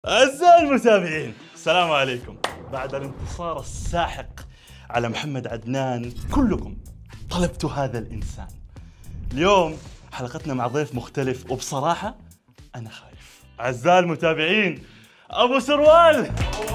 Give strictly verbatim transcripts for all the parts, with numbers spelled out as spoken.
أعزائي المتابعين، السلام عليكم. بعد الانتصار الساحق على محمد عدنان كلكم طلبتوا هذا الإنسان. اليوم حلقتنا مع ضيف مختلف وبصراحة أنا خايف. أعزائي المتابعين، أبو سروال.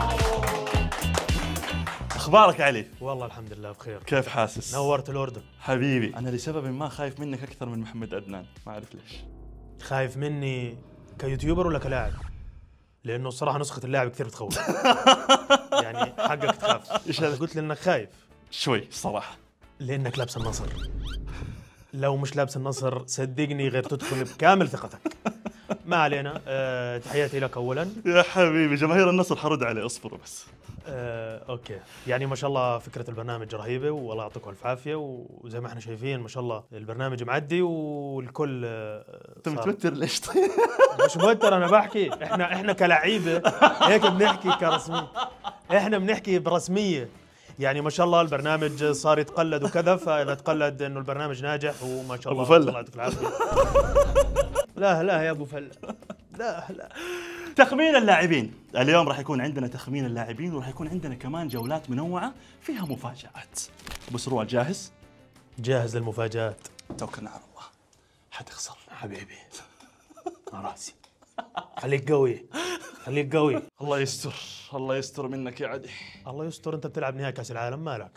أخبارك علي؟ والله الحمد لله بخير. كيف حاسس؟ نورت الأردن حبيبي. أنا لسبب ما خايف منك أكثر من محمد عدنان، ما أعرف ليش. خايف مني كيوتيوبر ولا كلاعب؟ لأنه الصراحة نسخة اللاعب كثير بتخوف. يعني حقك تخاف. إيش أنت هذا؟ قلت لي إنك خايف شوي الصراحة. لأنك لابس النصر. لو مش لابس النصر صدقني غير تدخل بكامل ثقتك. ما علينا. أه تحياتي لك أولا. يا حبيبي، جماهير النصر حرد عليه، اصبروا بس. أه أوكي، يعني ما شاء الله فكرة البرنامج رهيبة والله يعطيكم الف عافية، وزي ما احنا شايفين ما شاء الله البرنامج معدي والكل أه انت متوتر ليش طيب؟ مش موتر، انا بحكي احنا احنا كلعيبه هيك بنحكي كرسمي، احنا بنحكي برسميه. يعني ما شاء الله البرنامج صار يتقلد وكذا، فاذا تقلد انه البرنامج ناجح وما شاء الله أبو فلة. الله يعطيك العافيه. لا لا يا ابو فله، لا لا. تخمين اللاعبين، اليوم راح يكون عندنا تخمين اللاعبين وراح يكون عندنا كمان جولات منوعة فيها مفاجآت. أبو سروال جاهز؟ جاهز للمفاجآت. توكلنا على الله. حتخسر حبيبي على راسي. خليك قوي، خليك قوي. الله يستر، الله يستر منك يا عدي. الله يستر، انت بتلعب نهائي كاس العالم مالك.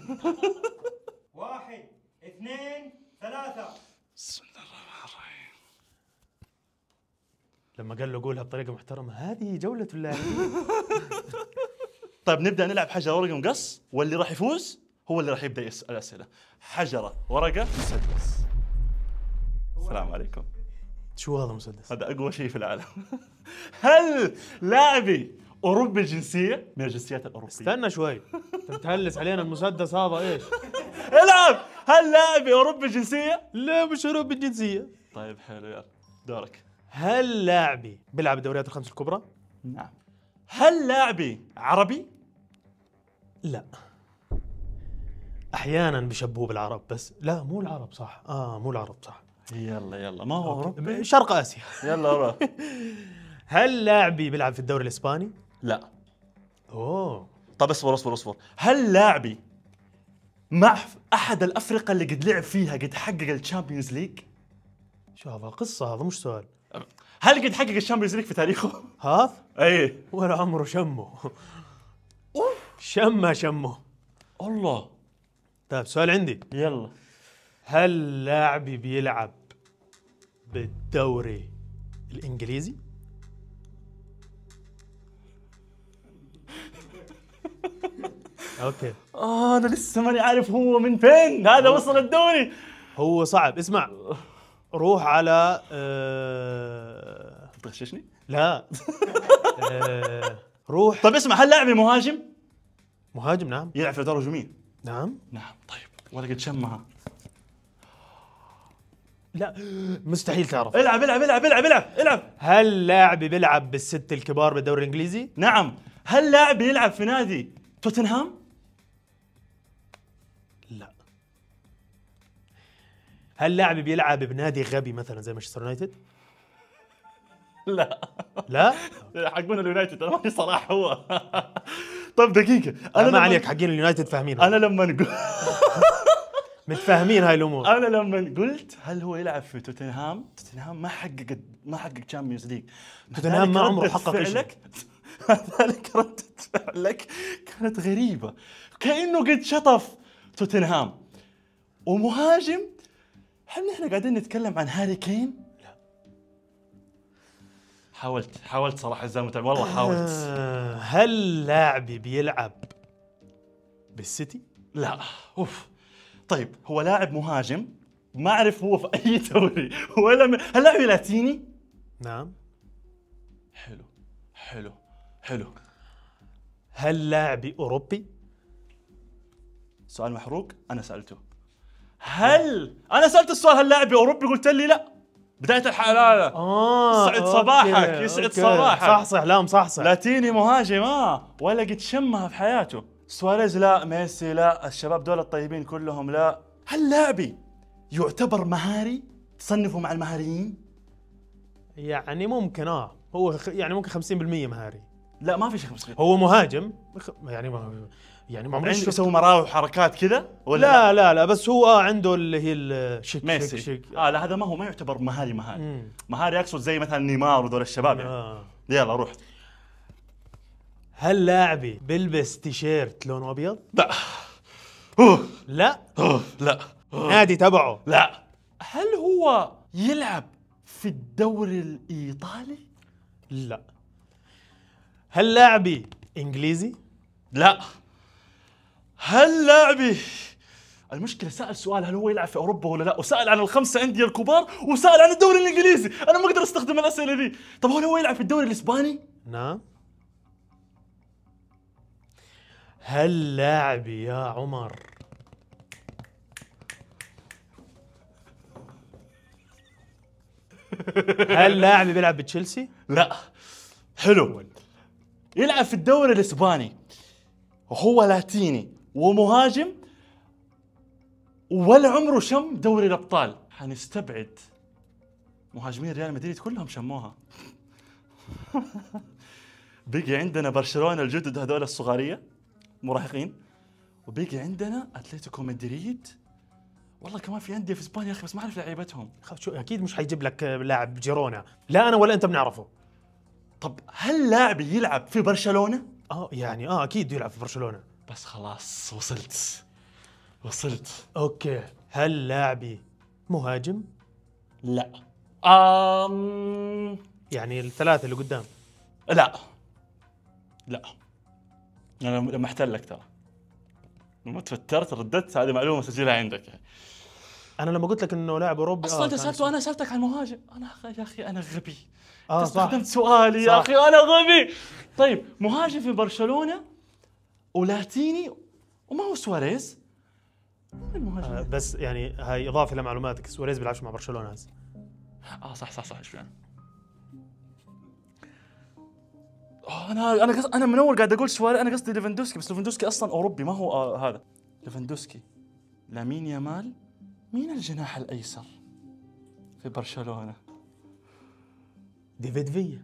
واحد اثنين ثلاثة. بسم الله الرحمن الرحيم. لما قال له قولها بطريقه محترمه، هذه جوله اللاعبين. طيب نبدأ نلعب حجر ورقة مقص، واللي راح يفوز هو اللي راح يبدأ يسأل الأسئلة. حجرة ورقة مسدس. السلام عليكم. شو هذا مسدس؟ هذا أقوى شيء في العالم. هل لاعبي أوروبي الجنسية من الجنسيات الأوروبية؟ استنى شوي، انت بتهلس علينا. المسدس هذا ايش؟ العب. هل لاعبي أوروبي الجنسية؟ لا مش اوروبي الجنسيه. طيب حلو، يلا دورك. هل لاعبي بيلعب الدوريات الخمس الكبرى؟ نعم. هل لاعبي عربي؟ لا. احيانا بيشبهوه بالعرب بس لا مو العرب صح. اه مو العرب صح. يلا يلا، ما هو أوروبي. شرق اسيا. يلا روح. هل لاعبي بيلعب في الدوري الاسباني؟ لا. اوه. طب اصبر اصبر اصبر. هل لاعبي مع أحد الأفرقة اللي قد لعب فيها قد حقق الشامبيونز ليج؟ شو هذا قصه، هذا مش سؤال. هل قد حقق الشامبيونز ليج في تاريخه؟ هذا اي. ولا عمره شمه. شمه شمه. الله. طيب سؤال عندي. يلا. هل لاعبي بيلعب بالدوري الانجليزي؟ اوكي. آه أنا لسه ماني عارف هو من فين، هذا وصل الدوري. هو صعب. اسمع، روح على آه... تغششني؟ لا. آه... روح. طيب اسمع، هل لاعبي مهاجم؟ مهاجم نعم. يلعب في الأدوار الهجومية؟ نعم. نعم. طيب ولا قد شمها؟ لا مستحيل تعرف. العب العب العب العب العب العب. هل لاعبي بيلعب بالست الكبار بالدوري الانجليزي؟ نعم. هل لاعب يلعب في نادي توتنهام؟ لا. هل لاعبي بيلعب بنادي غبي مثلا زي مانشستر يونايتد؟ لا. لا؟ حقون اليونايتد انا ماني صراحه هو. طيب دقيقه، انا ما لما- عليك، حقين اليونايتد فاهمين. انا لما نقول متفاهمين هاي الامور. انا لما قلت هل هو يلعب في توتنهام؟ توتنهام ما حقق ما حقق تشامبيونز ليج. توتنهام ما عمره حقق شيء. فعلك ذلك ردة فعلك كانت غريبة، كأنه قد شطف توتنهام ومهاجم. هل نحن قاعدين نتكلم عن هاري كين؟ لا. حاولت حاولت صراحة زي المتابع، والله حاولت. آه، هل لاعبي بيلعب بالسيتي؟ لا. اوف. طيب هو لاعب مهاجم، ما اعرف هو في اي دوري ولا م... هل لاعب لاتيني؟ نعم. حلو حلو حلو. هل لاعبي اوروبي؟ سؤال محروق، انا سالته. هل انا سالت السؤال هل لاعب اوروبي قلت لي لا؟ بدايه الحلقه. لا لا. اه يسعد صباحك، يسعد صباحك. صح صح. لا مصحصح. لاتيني مهاجم اه ولا قد شمها في حياته. سواريز لا، ميسي لا، الشباب دول الطيبين كلهم لا. هل لاعبي يعتبر مهاري؟ تصنفه مع المهاريين؟ يعني ممكن اه هو خ- يعني ممكن خمسين بالمية مهاري. لا ما في شيء خمسين. هو مهاجم خ- يعني ما يعني ما عمري عنده شفت- يسوي مراوح وحركات كذا ولا لا لا لا بس هو اه عنده اللي هي الشيك ميسي. شيك شيك. اه لا هذا ما هو ما يعتبر مهاري مهاري. مم. مهاري اقصد زي مثلا نيمار وذول الشباب يعني. آه. يلا روح. هل لاعبي بيلبس تيشيرت لونه ابيض؟ لا. أوه. لا. أوه. لا. أوه. نادي تبعه؟ لا. هل هو يلعب في الدوري الايطالي؟ لا. هل لاعبي انجليزي؟ لا. هل لاعبي المشكلة سأل سؤال هل هو يلعب في أوروبا ولا لا، وسأل عن الخمسة أندية الكبار، وسأل عن الدوري الإنجليزي. أنا ما أقدر أستخدم الأسئلة ذي. طب هل هو يلعب في الدوري الإسباني؟ نعم. هل لاعبي يا عمر هل لاعبي بيلعب بتشيلسي؟ لا. حلو. يلعب في الدوري الإسباني وهو لاتيني ومهاجم ولا عمره شم دوري الأبطال. حنستبعد مهاجمين ريال مدريد كلهم شموها. بيجي عندنا برشلونة الجدد هذول الصغارية مراهقين، وبيجي عندنا أتلتيكو مدريد. والله كمان في أندية في إسبانيا يا أخي بس ما أعرف لعيبتهم. خف شو اكيد مش حيجيب لك لاعب جيرونا، لا انا ولا انت بنعرفه. طب هل لاعبي يلعب في برشلونة؟ اه يعني اه اكيد يلعب في برشلونة. بس خلاص وصلت وصلت. اوكي. هل لاعبي مهاجم؟ لا. أم... يعني الثلاثة اللي قدام. لا لا. أنا لما أحتلك ترى لما تفترت ردت، هذه معلومة سجلها عندك يعني. انا لما قلت لك انه لاعب اوروبي أصلا آه أنت كان سألته، أنا سألتك عن مهاجم. أنا يا أخي أنا غبي. اه صح. استخدمت سؤالي يا صح. أخي أنا غبي. طيب مهاجم في برشلونة ولاتيني وما هو سواريز. مين المهاجم؟ آه بس يعني هاي اضافة لمعلوماتك، سواريز بيلعبش مع برشلونة هسه. اه صح صح صح. ايش يعني؟ آه انا انا قص... انا من اول قاعد اقول سواري، انا قصدي ليفاندوسكي، بس ليفاندوسكي اصلا اوروبي ما هو آه هذا. ليفاندوسكي. لامين يامال. مين الجناح الايسر في برشلونة؟ ديفيد فيا.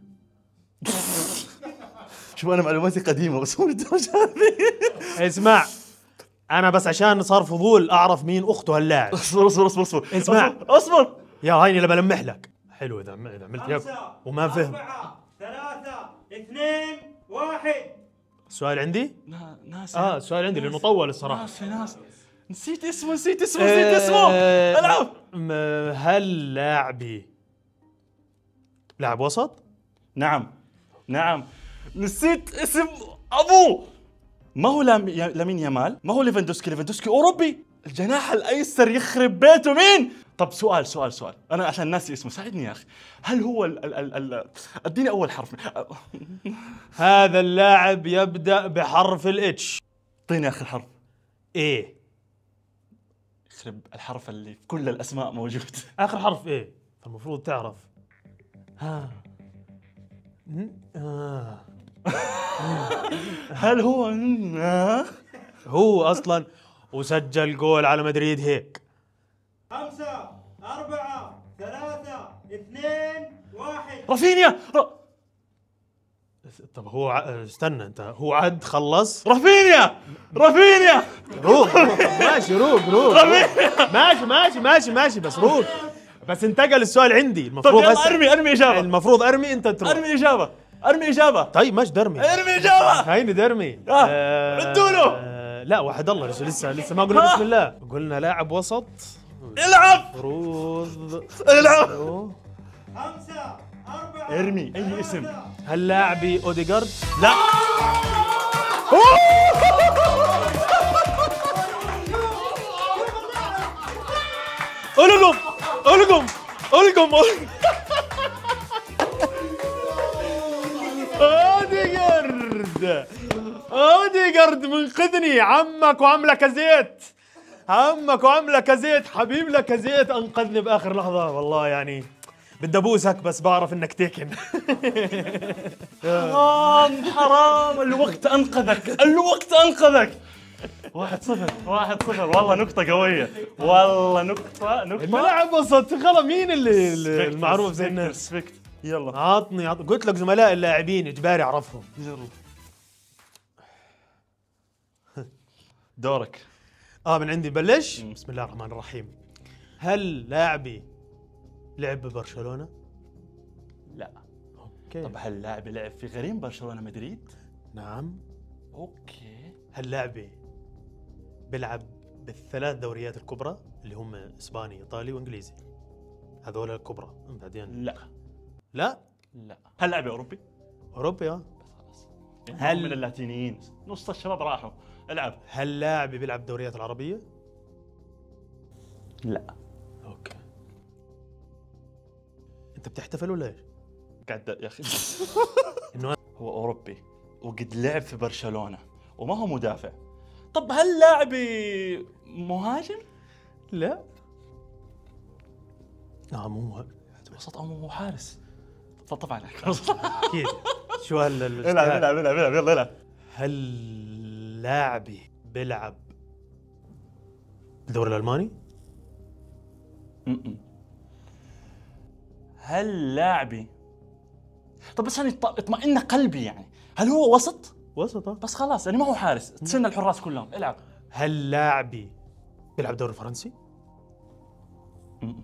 شوف انا معلوماتي قديمة بس مو للدرجة هذه. اسمع انا بس عشان صار فضول اعرف مين اخته هاللاعب. اصبر اصبر اصبر اصبر اسمع. اصبر, أصبر. يا هيني لما بلمح لك. حلو اذا اذا عملت ياك خمسة وما فهم. أربعة ثلاثة اثنين واحد. السؤال عندي؟ نا- ناسي. اه السؤال عندي لانه طول الصراحة. ناسي ناسي. نسيت اسمه نسيت اسمه نسيت اسمه. آه، العب. م- هل لاعبي لاعب وسط؟ نعم نعم. نسيت اسم ابوه. ما هو لام... يا- لامين يامال، ما هو ليفاندوسكي. ليفاندوسكي اوروبي. الجناح الايسر يخرب بيته مين؟ طب سؤال سؤال سؤال انا عشان ناسي اسمه ساعدني يا اخي. هل هو ال ال ال ال اديني اول حرف. هذا اللاعب يبدأ بحرف الاتش. اعطيني اخر حرف. ايه. يخرب الحرف اللي في كل الاسماء موجود. اخر حرف ايه، فالمفروض تعرف. ها. ن- آه. هل هو آه؟ هو اصلا وسجل جول على مدريد هيك. خمسة أربعة ثلاثة اثنين واحد. رافينيا. ر... طب هو ع... استنى انت، هو عد خلص. رافينيا رافينيا. روق روق. ماشي روق روق روق. ماشي ماشي ماشي ماشي بس روق. بس انتقل السؤال عندي طب المفروض يلا هسه- ارمي ارمي اجابه. المفروض ارمي انت تروح. ارمي اجابه ارمي اجابه. طيب ماشي درمي. ارمي اجابه. هيني درمي. آه، ردوا له. آه، لا واحد الله لسه لسه لسه ما قلنا ها. بسم الله. قلنا لاعب وسط العب مفروض. العب. أوه. خمسة أربعة ارمي اي اسم. ثلاثة. هل لاعبي اوديجارد؟ لا. القم القم القم اوديجارد. اوديجارد منقذني. عمك وعملك زيت، عمك وعملك زيت، حبيب لك زيت انقذني باخر لحظه. والله يعني بدي ابوسك بس بعرف انك تكن. حرام حرام. الوقت انقذك الوقت انقذك. واحد صفر واحد صفر. والله نقطة قوية. والله نقطة نقطة. الملعب وسط خلاص. مين اللي اللي ريسبكت، المعروف زي ريسبكت، الناس؟ ريسبكت. يلا عطني عطني قلت لك زملاء اللاعبين اجباري اعرفهم. يلا دورك. اه من عندي بلش. مم. بسم الله الرحمن الرحيم. هل لاعبي لعب ببرشلونة؟ لا. اوكي. طب هل لاعبي لعب في غريم برشلونة مدريد؟ نعم. اوكي. هل لاعبي بيلعب بالثلاث دوريات الكبرى اللي هم اسباني ايطالي وانجليزي؟ هذول الكبرى بعدين. لا. لا. لا. هل لاعبي اوروبي؟ اوروبي اه. خلاص. هل هل- من اللاتينيين نص الشباب راحوا. العب. هل لاعبي بيلعب بالدوريات العربية؟ لا. اوكي. انت بتحتفل ولا ايش؟ قاعد يا اخي انه هو اوروبي وقد لعب في برشلونة وما هو مدافع. طب هل لاعبي مهاجم؟ لا. لا مو وسط او مو حارس؟ طب طبعا اكيد. شو هال العب العب العب العب يلا العب. هل لاعبي بيلعب بالدوري الالماني؟ م-م. هل لاعبي طب بس يعني اطمئن قلبي يعني هل هو وسط؟ وسط. بس خلاص يعني ما هو حارس تسن الحراس كلهم. العب. هل لاعبي بيلعب الدوري الفرنسي؟ م-م.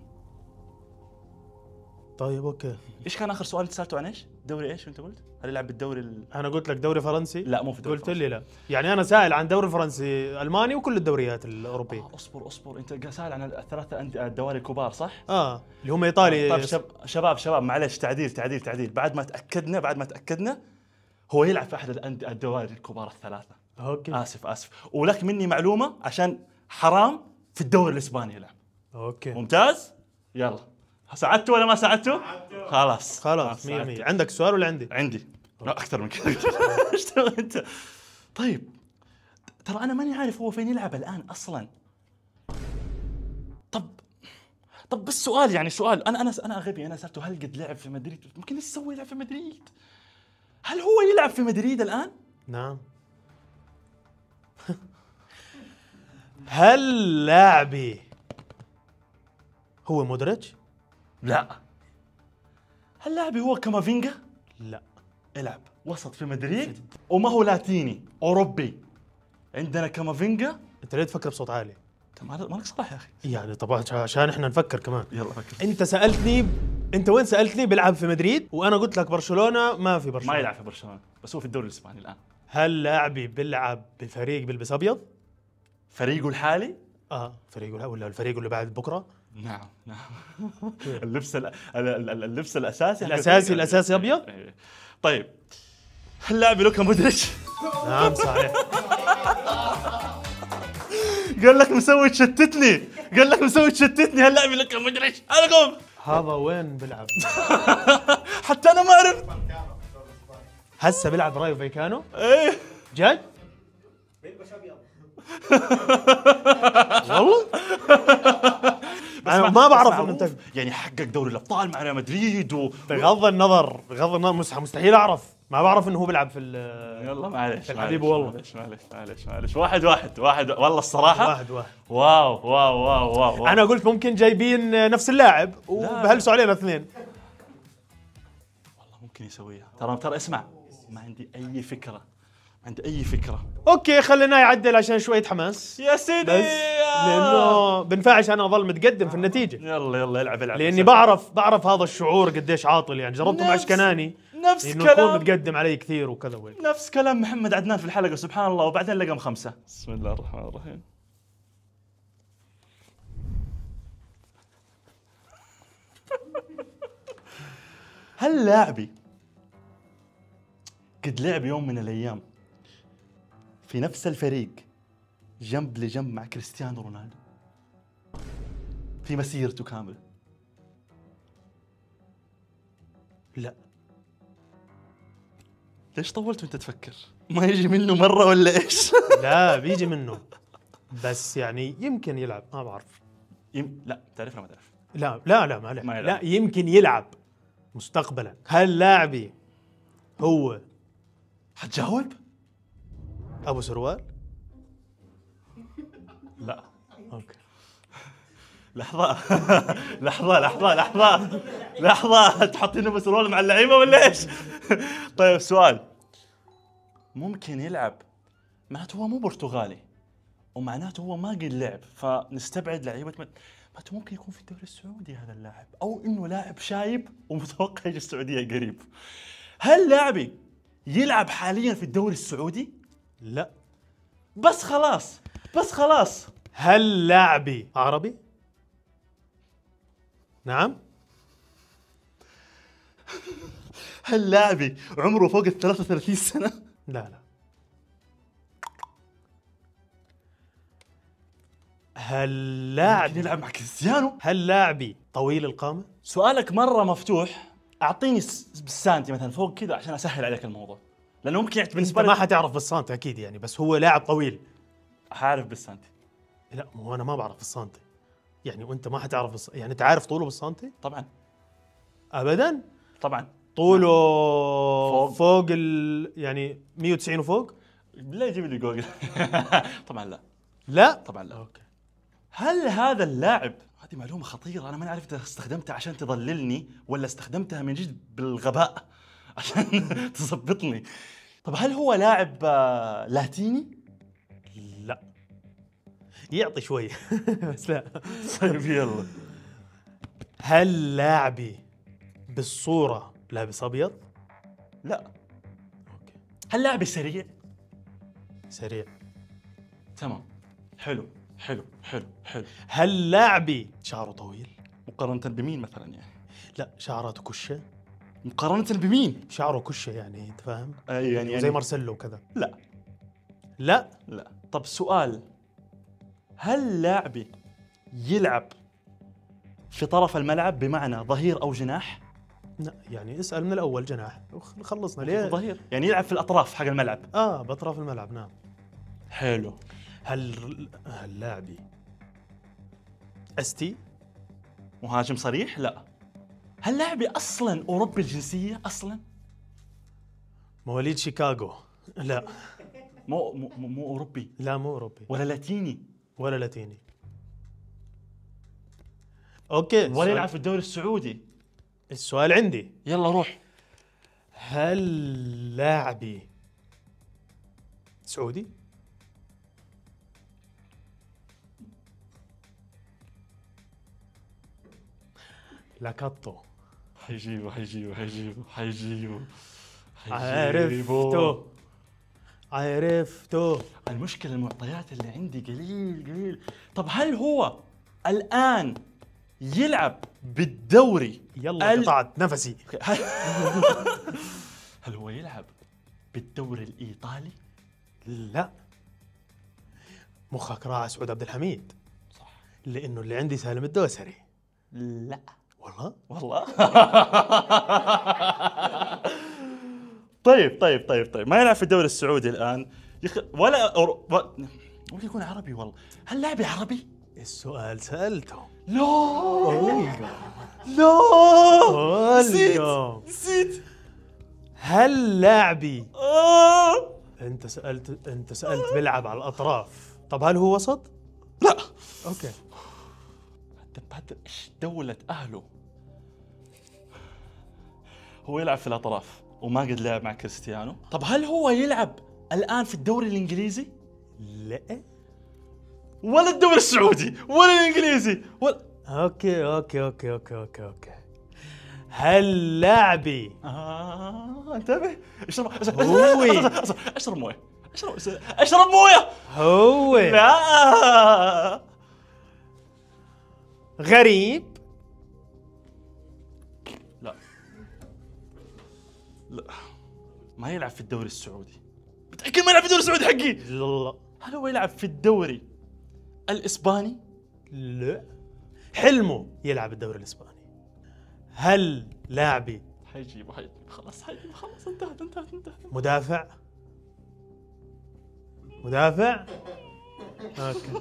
طيب اوكي. ايش كان اخر سؤال انت سالته عن ايش؟ دوري ايش انت قلت؟ هل يلعب بالدوري ال... انا قلت لك دوري فرنسي. لا مو في الدوري قلت لي لا. يعني انا سائل عن دوري فرنسي الماني وكل الدوريات الاوروبيه. آه اصبر اصبر انت سائل عن الثلاثه أند- الدوري الكبار صح؟ اه اللي هم ايطالي. طيب شب... شباب شباب معلش تعديل تعديل تعديل بعد ما تاكدنا بعد ما تاكدنا هو يلعب في احد الأند- الدوري الكبار الثلاثه. اوكي. اسف اسف ولك مني معلومه عشان حرام في الدوري الاسباني يلعب. اوكي. ممتاز. يلا ساعدته ولا ما ساعدته؟ خلاص خلاص مية مية. عندك سؤال ولا عندي؟ عندي. لا اكثر من كذا. ايش تبغى انت؟ طيب ترى انا ماني عارف هو فين يلعب الان اصلا. طب طب بس سؤال يعني سؤال انا انا انا غبي انا سالته هل قد لعب في مدريد؟ ممكن ايش يسوي يلعب في مدريد؟ هل هو يلعب في مدريد الان؟ نعم. هل لاعبي هو مودريتش؟ لا. هل لاعبي هو كامافينجا؟ لا. العب وسط في مدريد وما هو لاتيني اوروبي. عندنا كامافينجا. انت ليه تفكر بصوت عالي؟ انت مالك صلاح يا اخي. يعني طبعا عشان احنا نفكر كمان. يلا فكر. انت سالتني انت وين سالتني بيلعب في مدريد وانا قلت لك برشلونه ما في برشلونه. ما يلعب في برشلونه بس هو في الدوري الاسباني الان. هل لاعبي بيلعب بفريق بيلبس ابيض؟ فريقه الحالي؟ اه فريقه ولا الفريق اللي بعد بكره؟ نعم نعم. اللبس ال- ال- ال- اللبس الاساسي حق الأساسي- الفريق. الأساسي أبيض؟ إيه. طيب هل لاعبي لوكا مودريتش؟ نعم صحيح. قال لك مسوي تشتتني قال لك مسوي تشتتني هل لاعبي لوكا مودريتش؟ انا قوم. هذا وين بيلعب؟ حتى انا ما اعرف. هسه بيلعب رايو فيكانو؟ ايه جد؟ بيلبس ابيض. والله؟ انا مع- ما بس بعرف معروف. انه انت يعني حقق دوري الابطال مع ريال مدريد و... بغض النظر بغض النظر مست- مستحيل اعرف. ما بعرف انه هو بيلعب في ال- يلا معلش الحبيب معلش، والله. معلش معلش معلش معلش واحد واحد واحد والله الصراحه واحد واحد. واو واو واو واو, واو. انا قلت ممكن جايبين نفس اللاعب وبهلسوا علينا اثنين. والله ممكن يسويها ترى ترى اسمع ما عندي اي فكره ما عندي اي فكره. اوكي خلينا يعدل عشان شويه حماس يا سيدي بس لانه بنفعش انا اظل متقدم في النتيجه. يلا يلا العب العب لاني بعرف بعرف هذا الشعور قديش عاطل. يعني جربته مع نفس- اشكناني نفس انه يكون كلام متقدم علي كثير وكذا وهيك. نفس كلام محمد عدنان في الحلقه سبحان الله وبعدين لقم خمسه. بسم الله الرحمن الرحيم. هل لاعبي قد لعب يوم من الايام في نفس الفريق جنب لجنب مع كريستيانو رونالدو في مسيرته كامله؟ لا. ليش طولت وانت تفكر؟ ما يجي منه مره ولا ايش؟ لا بيجي منه بس يعني يمكن يلعب ما بعرف. يم... لا تعرف ولا ما تعرف؟ لا لا لا ما, ما لا, يلعب. لا يمكن يلعب مستقبلا. هل لاعبي هو حتجاوب؟ ابو سروال؟ لا اوكي. لحظة لحظة لحظة لحظة لحظة تحطينه بسرول مع اللعيبة ولا ايش؟ طيب سؤال، ممكن يلعب، معناته هو مو برتغالي ومعناته هو ما قد لعب، فنستبعد لعيبة، معناته ممكن يكون في الدوري السعودي هذا اللاعب، او انه لاعب شايب ومتوقع يجي السعودية قريب. هل لاعبي يلعب حاليا في الدوري السعودي؟ لا. بس خلاص بس خلاص. هل لاعبي عربي؟ نعم. هل لاعبي عمره فوق ال ثلاثة وثلاثين سنة؟ لا لا. هل لاعبي يلعب مع كريستيانو؟ هل لاعبي طويل القامة؟ سؤالك مرة مفتوح، أعطيني س- بالسانتي مثلا فوق كذا عشان أسهل عليك الموضوع، لأنه ممكن يعني بالنسبة انت ما لي حتعرف بالسانتي اكيد يعني، بس هو لاعب طويل. حعرف بالسانتي. لا مو انا ما بعرف بالسانتي يعني، وانت ما حتعرف بالس... يعني انت عارف طوله بالسانتي؟ طبعا ابدا. طبعا. طوله فوق. فوق, فوق ال... يعني مية وتسعين وفوق؟ لا يجيب لي جوجل. طبعا لا. لا طبعا لا. اوكي. هل هذا اللاعب، هذه معلومة خطيرة، أنا ما أعرف إذا استخدمتها عشان تضللني ولا استخدمتها من جد بالغباء عشان تظبطني. طب هل هو لاعب آه، لاتيني؟ لا يعطي شوي بس لا. طيب يلا. هل لاعبي بالصورة لابس ابيض؟ لا. اوكي. هل لاعبي سريع؟ سريع. تمام. حلو حلو حلو حلو. هل لاعبي شعره طويل؟ مقارنة بمين مثلا يعني؟ لا شعراته كشة. مقارنة بمين؟ شعره كشة يعني انت فاهم؟ أي يعني, يعني زي مارسيلو وكذا. لا لا. لا. طب سؤال، هل لاعبي يلعب في طرف الملعب بمعنى ظهير أو جناح؟ لا يعني اسأل من الأول جناح وخ- خلصنا ليه؟ ظهير يعني يلعب في الأطراف حق الملعب. اه بأطراف الملعب نعم. حلو. هل هل لاعبي استي؟ مهاجم صريح؟ لا. هل لاعبي أصلا أوروبي الجنسية أصلا؟ مواليد شيكاغو؟ لا. مو مو, مو مو أوروبي لا مو أوروبي ولا لاتيني ولا لاتيني. اوكي. ولا السؤال- يلعب في الدوري السعودي. السؤال عندي، يلا روح. هل لاعبي سعودي؟ لاكاتو. حيجيبه حيجيبه حيجيبه حيجيبه عرفته عرفته. المشكلة المعطيات اللي عندي قليل قليل. طب هل هو الآن يلعب بالدوري؟ يلا ال- قطعت نفسي. هل هل هو يلعب بالدوري الإيطالي؟ لا. مخك راح سعود عبد الحميد. صح. لانه اللي عندي سالم الدوسري. لا والله. والله. طيب طيب طيب طيب ما يلعب في الدوري السعودي الآن يخ... ولا أورو... و... ممكن يكون عربي والله. هل لاعبي عربي؟ السؤال سألته. لا لا نسيت أولجو. نسيت. هل لاعبي آه. انت سألت انت سألت بيلعب على الأطراف، طب هل هو وسط؟ لا. اوكي. طب هذا ايش دولة أهله؟ هو يلعب في الأطراف وما قد لعب مع كريستيانو. طب هل هو يلعب الآن في الدوري الإنجليزي؟ لا. ولا الدوري السعودي ولا الإنجليزي ولا. اوكي اوكي اوكي اوكي اوكي اوكي. هل لاعبي آه انتبه. اشرب هو. اشرب مويه. اشرب اشرب مويه. هو لا. غريب؟ لا لا ما يلعب في الدوري السعودي. متأكد ما يلعب في الدوري السعودي حقي؟ لا. هل هو يلعب في الدوري الإسباني؟ لا. حلمه يلعب الدوري الإسباني. هل لاعبي حيجيبه حيجيبه خلاص حيجيبه خلاص انتهت انتهت انتهت. مدافع؟ مدافع؟ اوكي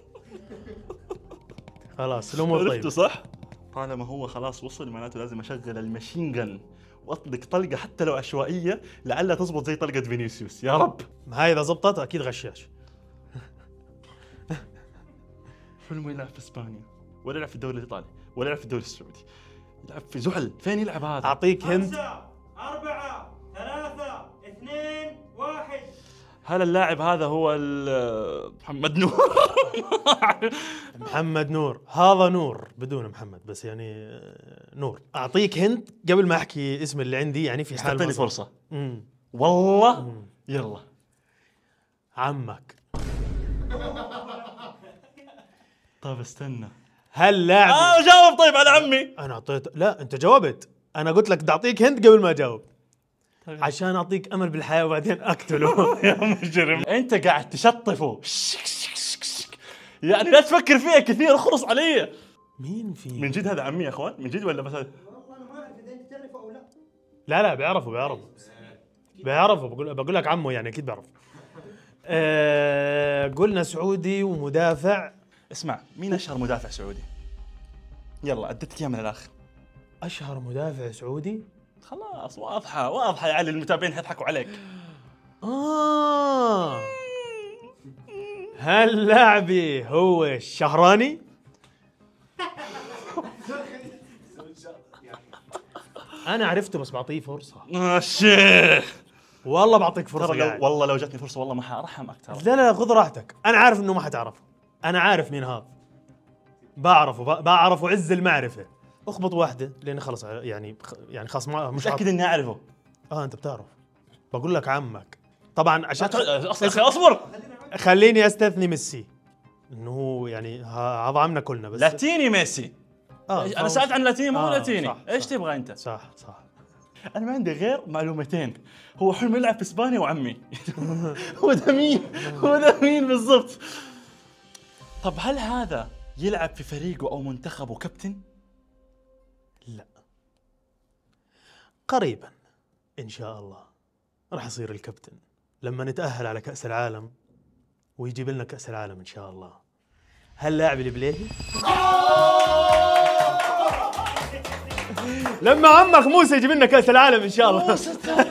خلاص الامور عرفته طيبة. صح؟ طالما هو خلاص وصل معناته لازم اشغل المشين جن واطلق طلقه حتى لو عشوائيه لعلها تزبط زي طلقه فينيسيوس يا رب. هاي اذا زبطت اكيد غشاش. حلمه يلعب في اسبانيا. ولا يلعب في الدوري الايطالي ولا يلعب في الدوري السعودي، يلعب في زحل. فين يلعب هذا؟ اعطيك هند. خمسة أربعة ثلاثة اثنين واحد. هل اللاعب هذا هو ال- محمد نور؟ محمد نور. هذا نور بدون محمد، بس يعني آه، نور. اعطيك هند قبل ما احكي اسم اللي عندي، يعني في حال اعطيني ما صار. فرصه مم. والله. يلا. عمك. طيب استنى. هل لاعب؟ اه جاوب طيب على عمي. انا اعطيت، لا انت جاوبت. انا قلت لك بدي اعطيك هند قبل ما اجاوب، طيب. عشان اعطيك امل بالحياه وبعدين اقتله. يا مجرم انت قاعد تشطفه. يعني لا تفكر فيها كثير، اخلص علي. مين في؟ من جد هذا عمي يا اخوان؟ من جد ولا بس هذا؟ والله أنا ما أعرف إذا أنت تعرفه أو لا. لا لا بيعرفوا بيعرفوا بيعرفوا بقول بقول لك عمه، يعني اكيد بيعرف. آه قلنا سعودي ومدافع. اسمع، مين اشهر مدافع سعودي؟ يلا اديتك اياها من الاخر. اشهر مدافع سعودي؟ خلاص واضحه واضحه يا علي، المتابعين حيضحكوا عليك. اه هل لاعبي هو الشهراني؟ انا عرفته بس بعطيه فرصه. آه، الشيخ والله بعطيك فرصه ترى لو قاعد. والله لو جاتني فرصه والله ما حارحمك ترى. لا لا خذ راحتك، انا عارف انه ما حتعرفه. انا عارف مين هذا، بعرفه ب- بعرفه عز المعرفه. اخبط واحده لان خلص يعني يعني خلاص ما مش متاكد اني اعرفه؟ اه انت بتعرف. بقول لك عمك طبعا عشان اصبر اخي اصبر. خليني استثني ميسي، انه هو يعني ه- هذا عمنا كلنا بس. لاتيني ميسي. آه انا فهو- سالت عن لاتيني ما هو آه، لاتيني. صح، ايش صح. تبغى انت؟ صح صح. انا ما عندي غير معلومتين، هو حلم يلعب في اسبانيا وعمي. هو ده مين؟ هو ده مين بالضبط؟ طب هل هذا يلعب في فريقه او منتخبه كابتن؟ لا قريبا ان شاء الله راح يصير الكابتن لما نتاهل على كاس العالم ويجيب لنا كاس العالم ان شاء الله. هل لاعب البليهي؟ لما عمك موسى يجيب لنا كاس العالم ان شاء الله.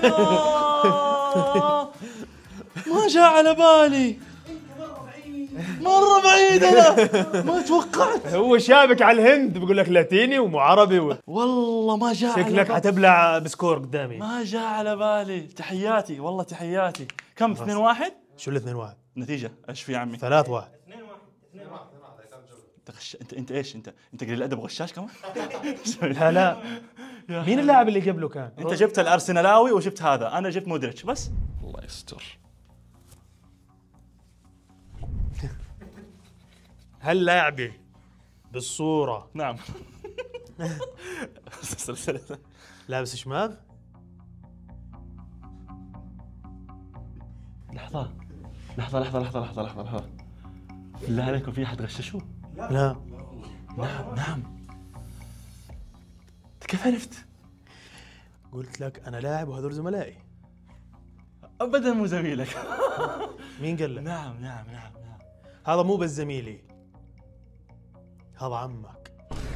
ما جاء على بالي، مرة بعيد انا ما توقعت. هو شابك على الهند بيقول لك لاتيني ومو عربي و... والله ما جاء على شكلك بالي. حتبلع بسكور قدامي. ما جاء على بالي. تحياتي والله تحياتي. كم؟ اثنين واحد؟ شو الاثنين واحد؟ نتيجة ايش في يا عمي؟ ثلاث واحد. اثنين واحد اثنين واحد. انت غش... انت انت ايش انت؟ انت قليل الادب وغشاش كمان؟ لا لا مين اللاعب اللي قبله كان؟ انت جبت الارسنالاوي وجبت هذا، انا جبت مودريتش بس. الله يستر. هل لاعبي بالصورة نعم. لابس شماغ؟ لحظة لحظة لحظة لحظة لحظة لحظة لحظة. بالله عليكم في احد غششوه؟ لا. نعم نعم. انت كيف عرفت؟ قلت لك انا لاعب وهذول زملائي. ابدا مو زميلك. مين قال لك؟ نعم نعم نعم نعم. هذا مو بس زميلي، هذا عمك.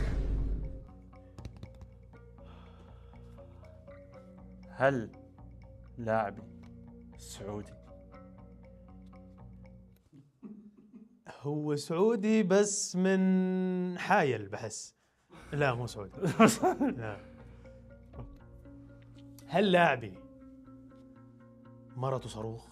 هل لاعبي سعودي؟ هو سعودي بس من حايل بحس. لا مو سعودي. لا. هل لاعبي مرته صاروخ؟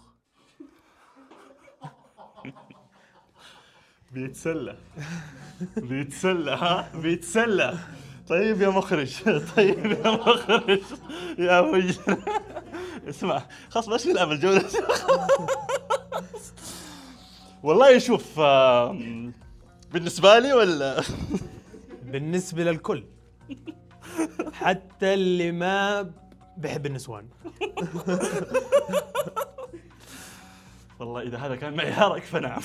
بيتسلى بيتسلى ها بيتسلى. طيب يا مخرج، طيب يا مخرج يا مجرم. اسمع خلاص بس نلعب الجولة. والله شوف آه، بالنسبة لي ولا بالنسبة للكل، حتى اللي ما بحب النسوان. والله إذا هذا كان معيارك فنعم.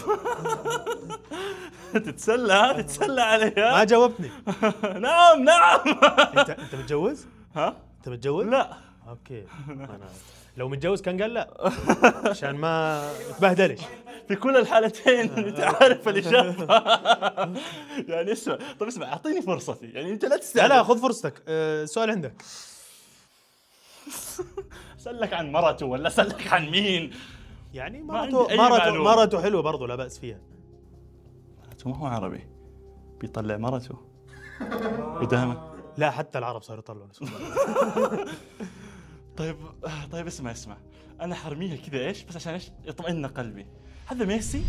تتسلى ها تتسلى عليها. ما جاوبتني. نعم نعم. انت انت متجوز؟ ها؟ انت متجوز؟ لا. اوكي. أنا لو متجوز كان قال لا عشان ما تبهدلش. في كل الحالتين انت عارف الاجابه. يعني اسمع، طب اسمع اعطيني فرصتي، يعني انت لا لا تستعجل. لا خذ فرصتك. أه، السؤال عندك. اسالك عن مرته ولا اسالك عن مين؟ يعني ما عندي مرته أي مرته معلومة. مرته حلوه برضه لا باس فيها. مرته ما هو عربي بيطلع مرته قدامه. لا حتى العرب صاروا يطلعوا نسوان. طيب طيب اسمع اسمع، انا حرميها كذا ايش بس عشان ايش يطمئن قلبي. هذا ميسي.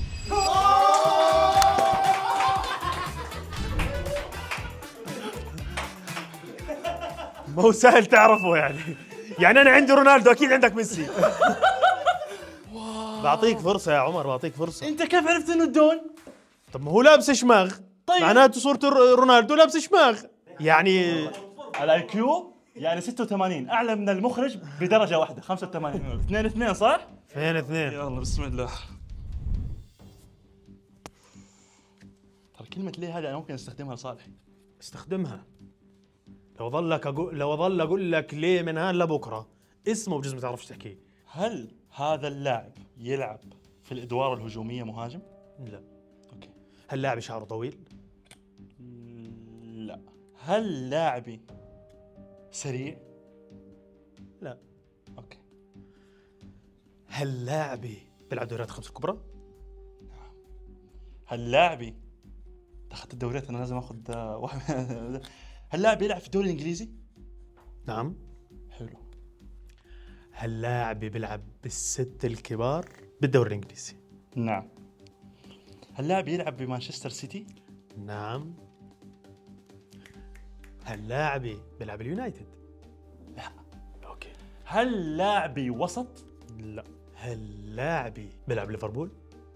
ما هو سهل تعرفه يعني. يعني انا عندي رونالدو اكيد عندك ميسي. بعطيك فرصة يا عمر، بعطيك فرصة. انت كيف عرفت انه الدون؟ طب ما هو لابس شماغ. طيب معناته صورة رونالدو لابس شماغ يعني. الاي كيو يعني ستة وثمانين، اعلى من المخرج بدرجه واحده خمسة وثمانين. اثنين اثنين صح؟ اثنين اثنين. يلا بسم الله. ترى كلمة ليه هذه انا ممكن استخدمها لصالحي. استخدمها. لو ظلك اقول لو ظل اقول لك ليه من هان لبكره اسمه بجوز ما تعرفش تحكيه. هل هذا اللاعب يلعب في الادوار الهجومية مهاجم؟ لا. اوكي. هل لاعبي شعره طويل؟ لا. هل لاعبي سريع؟ لا. اوكي. هل لاعبي بيلعب دوريات الخمس الكبرى؟ هل لاعبي اخذت الدوريات انا لازم اخذ واحد. هل لاعبي يلعب في الدوري الانجليزي؟ نعم. حلو. هل لاعبي بيلعب بالست الكبار بالدوري الانجليزي؟ نعم. هل لاعبي يلعب بمانشستر سيتي؟ نعم. هل لاعبي بيلعب اليونايتد؟ لا. اوكي. هل لاعبي وسط؟ لا. هل لاعبي بيلعب ليفربول؟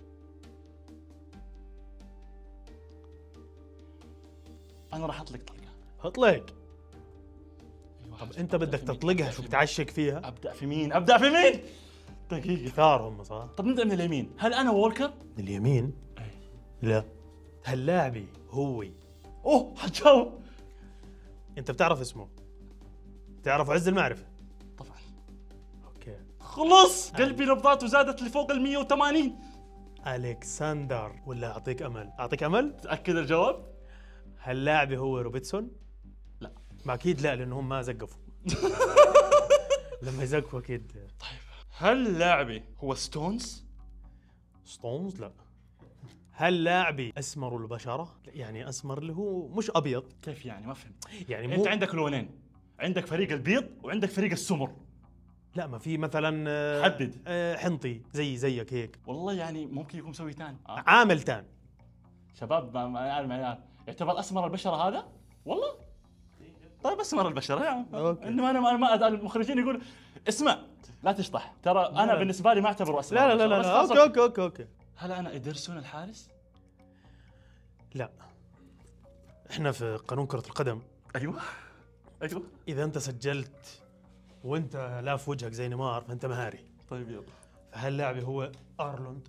انا راح اطلق طلقه. اطلق. أيوة. طب انت بدك تطلقها شو بتعشق فيها؟ ابدا في مين؟ ابدا في مين؟ دقيقه. ثار هم صح؟ طب نبدا من اليمين. هل انا وولكر؟ من اليمين؟ أي. لا. هل لاعبي هو اوه حتجاوب. انت بتعرف اسمه؟ تعرف عز المعرفة؟ طبعا. اوكي. خلص قلبي نبضاته زادت لفوق ال مية وثمانين. الكسندر ولا اعطيك امل؟ اعطيك امل؟ تاكد الجواب؟ هل لاعبي هو روبرتسون؟ لا. ما اكيد لا لانهم ما زقفوا. لما يزقفوا اكيد. هل لاعبي هو ستونز؟ ستونز؟ لا. هل لاعبي اسمر البشرة؟ يعني اسمر اللي هو مش ابيض. كيف يعني ما فهمت؟ يعني مو انت عندك لونين، عندك فريق البيض وعندك فريق السمر. لا ما في مثلا آه، حدد. آه، حنطي زي زيك هيك. والله يعني ممكن يكون مسوي تان. آه. عامل تان. شباب ما ما يعرف ما يعرف. يعتبر اسمر البشره هذا؟ والله؟ طيب اسمر البشره يا عم. أوكي. انما انا ما أنا المخرجين يقول اسمع لا تشطح، ترى انا لا. بالنسبه لي ما اعتبره اسمر. لا لا لا, بس لا. خلاص. اوكي اوكي اوكي اوكي. هل انا ادرسون الحارس؟ لا. احنا في قانون كرة القدم ايوه ايوه. اذا انت سجلت وانت لاف وجهك زي نيمار فانت مهاري. طيب يلا. فهل لاعبي هو ارلوند؟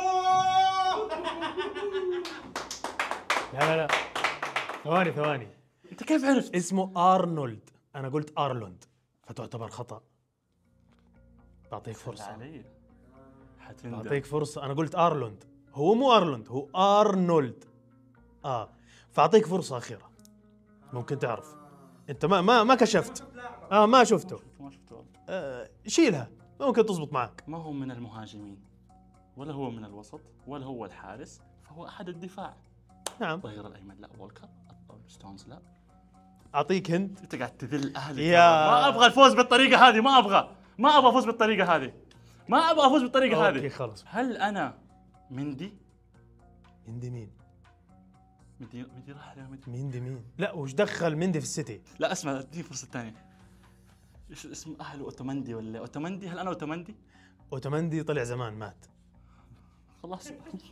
لا لا لا. ثواني ثواني. انت كيف عرفت؟ اسمه ارنولد، انا قلت ارلوند فتعتبر خطأ. بعطيك فرصة. علي حتندم. بعطيك فرصة، انا قلت ارلوند، هو مو ارلوند هو ارنولد. اه فاعطيك فرصة أخيرة. ممكن تعرف. انت ما ما ما كشفت. اه ما شفته. ما شفته والله. آه شيلها ممكن تزبط معك. ما هو من المهاجمين ولا هو من الوسط ولا هو الحارس، فهو احد الدفاع. نعم. الظهير الايمن لا، وولكر. ستونز لا. اعطيك هنت. انت قاعد تذل اهلك. يا- ما ابغى الفوز بالطريقه هذه، ما ابغى ما ابغى افوز بالطريقه هذه، ما ابغى افوز بالطريقه اوكي هذه. خلص. هل انا مندي؟ مندي مين؟ مندي مندي راح يا مندي. مندي مين؟ لا وش دخل مندي في السيتي؟ لا اسمع اديني فرصه ثانيه. ايش اسم اهله؟ اوتومندي ولا اوتومندي؟ هل انا اوتومندي؟ اوتومندي طلع زمان مات. خلاص.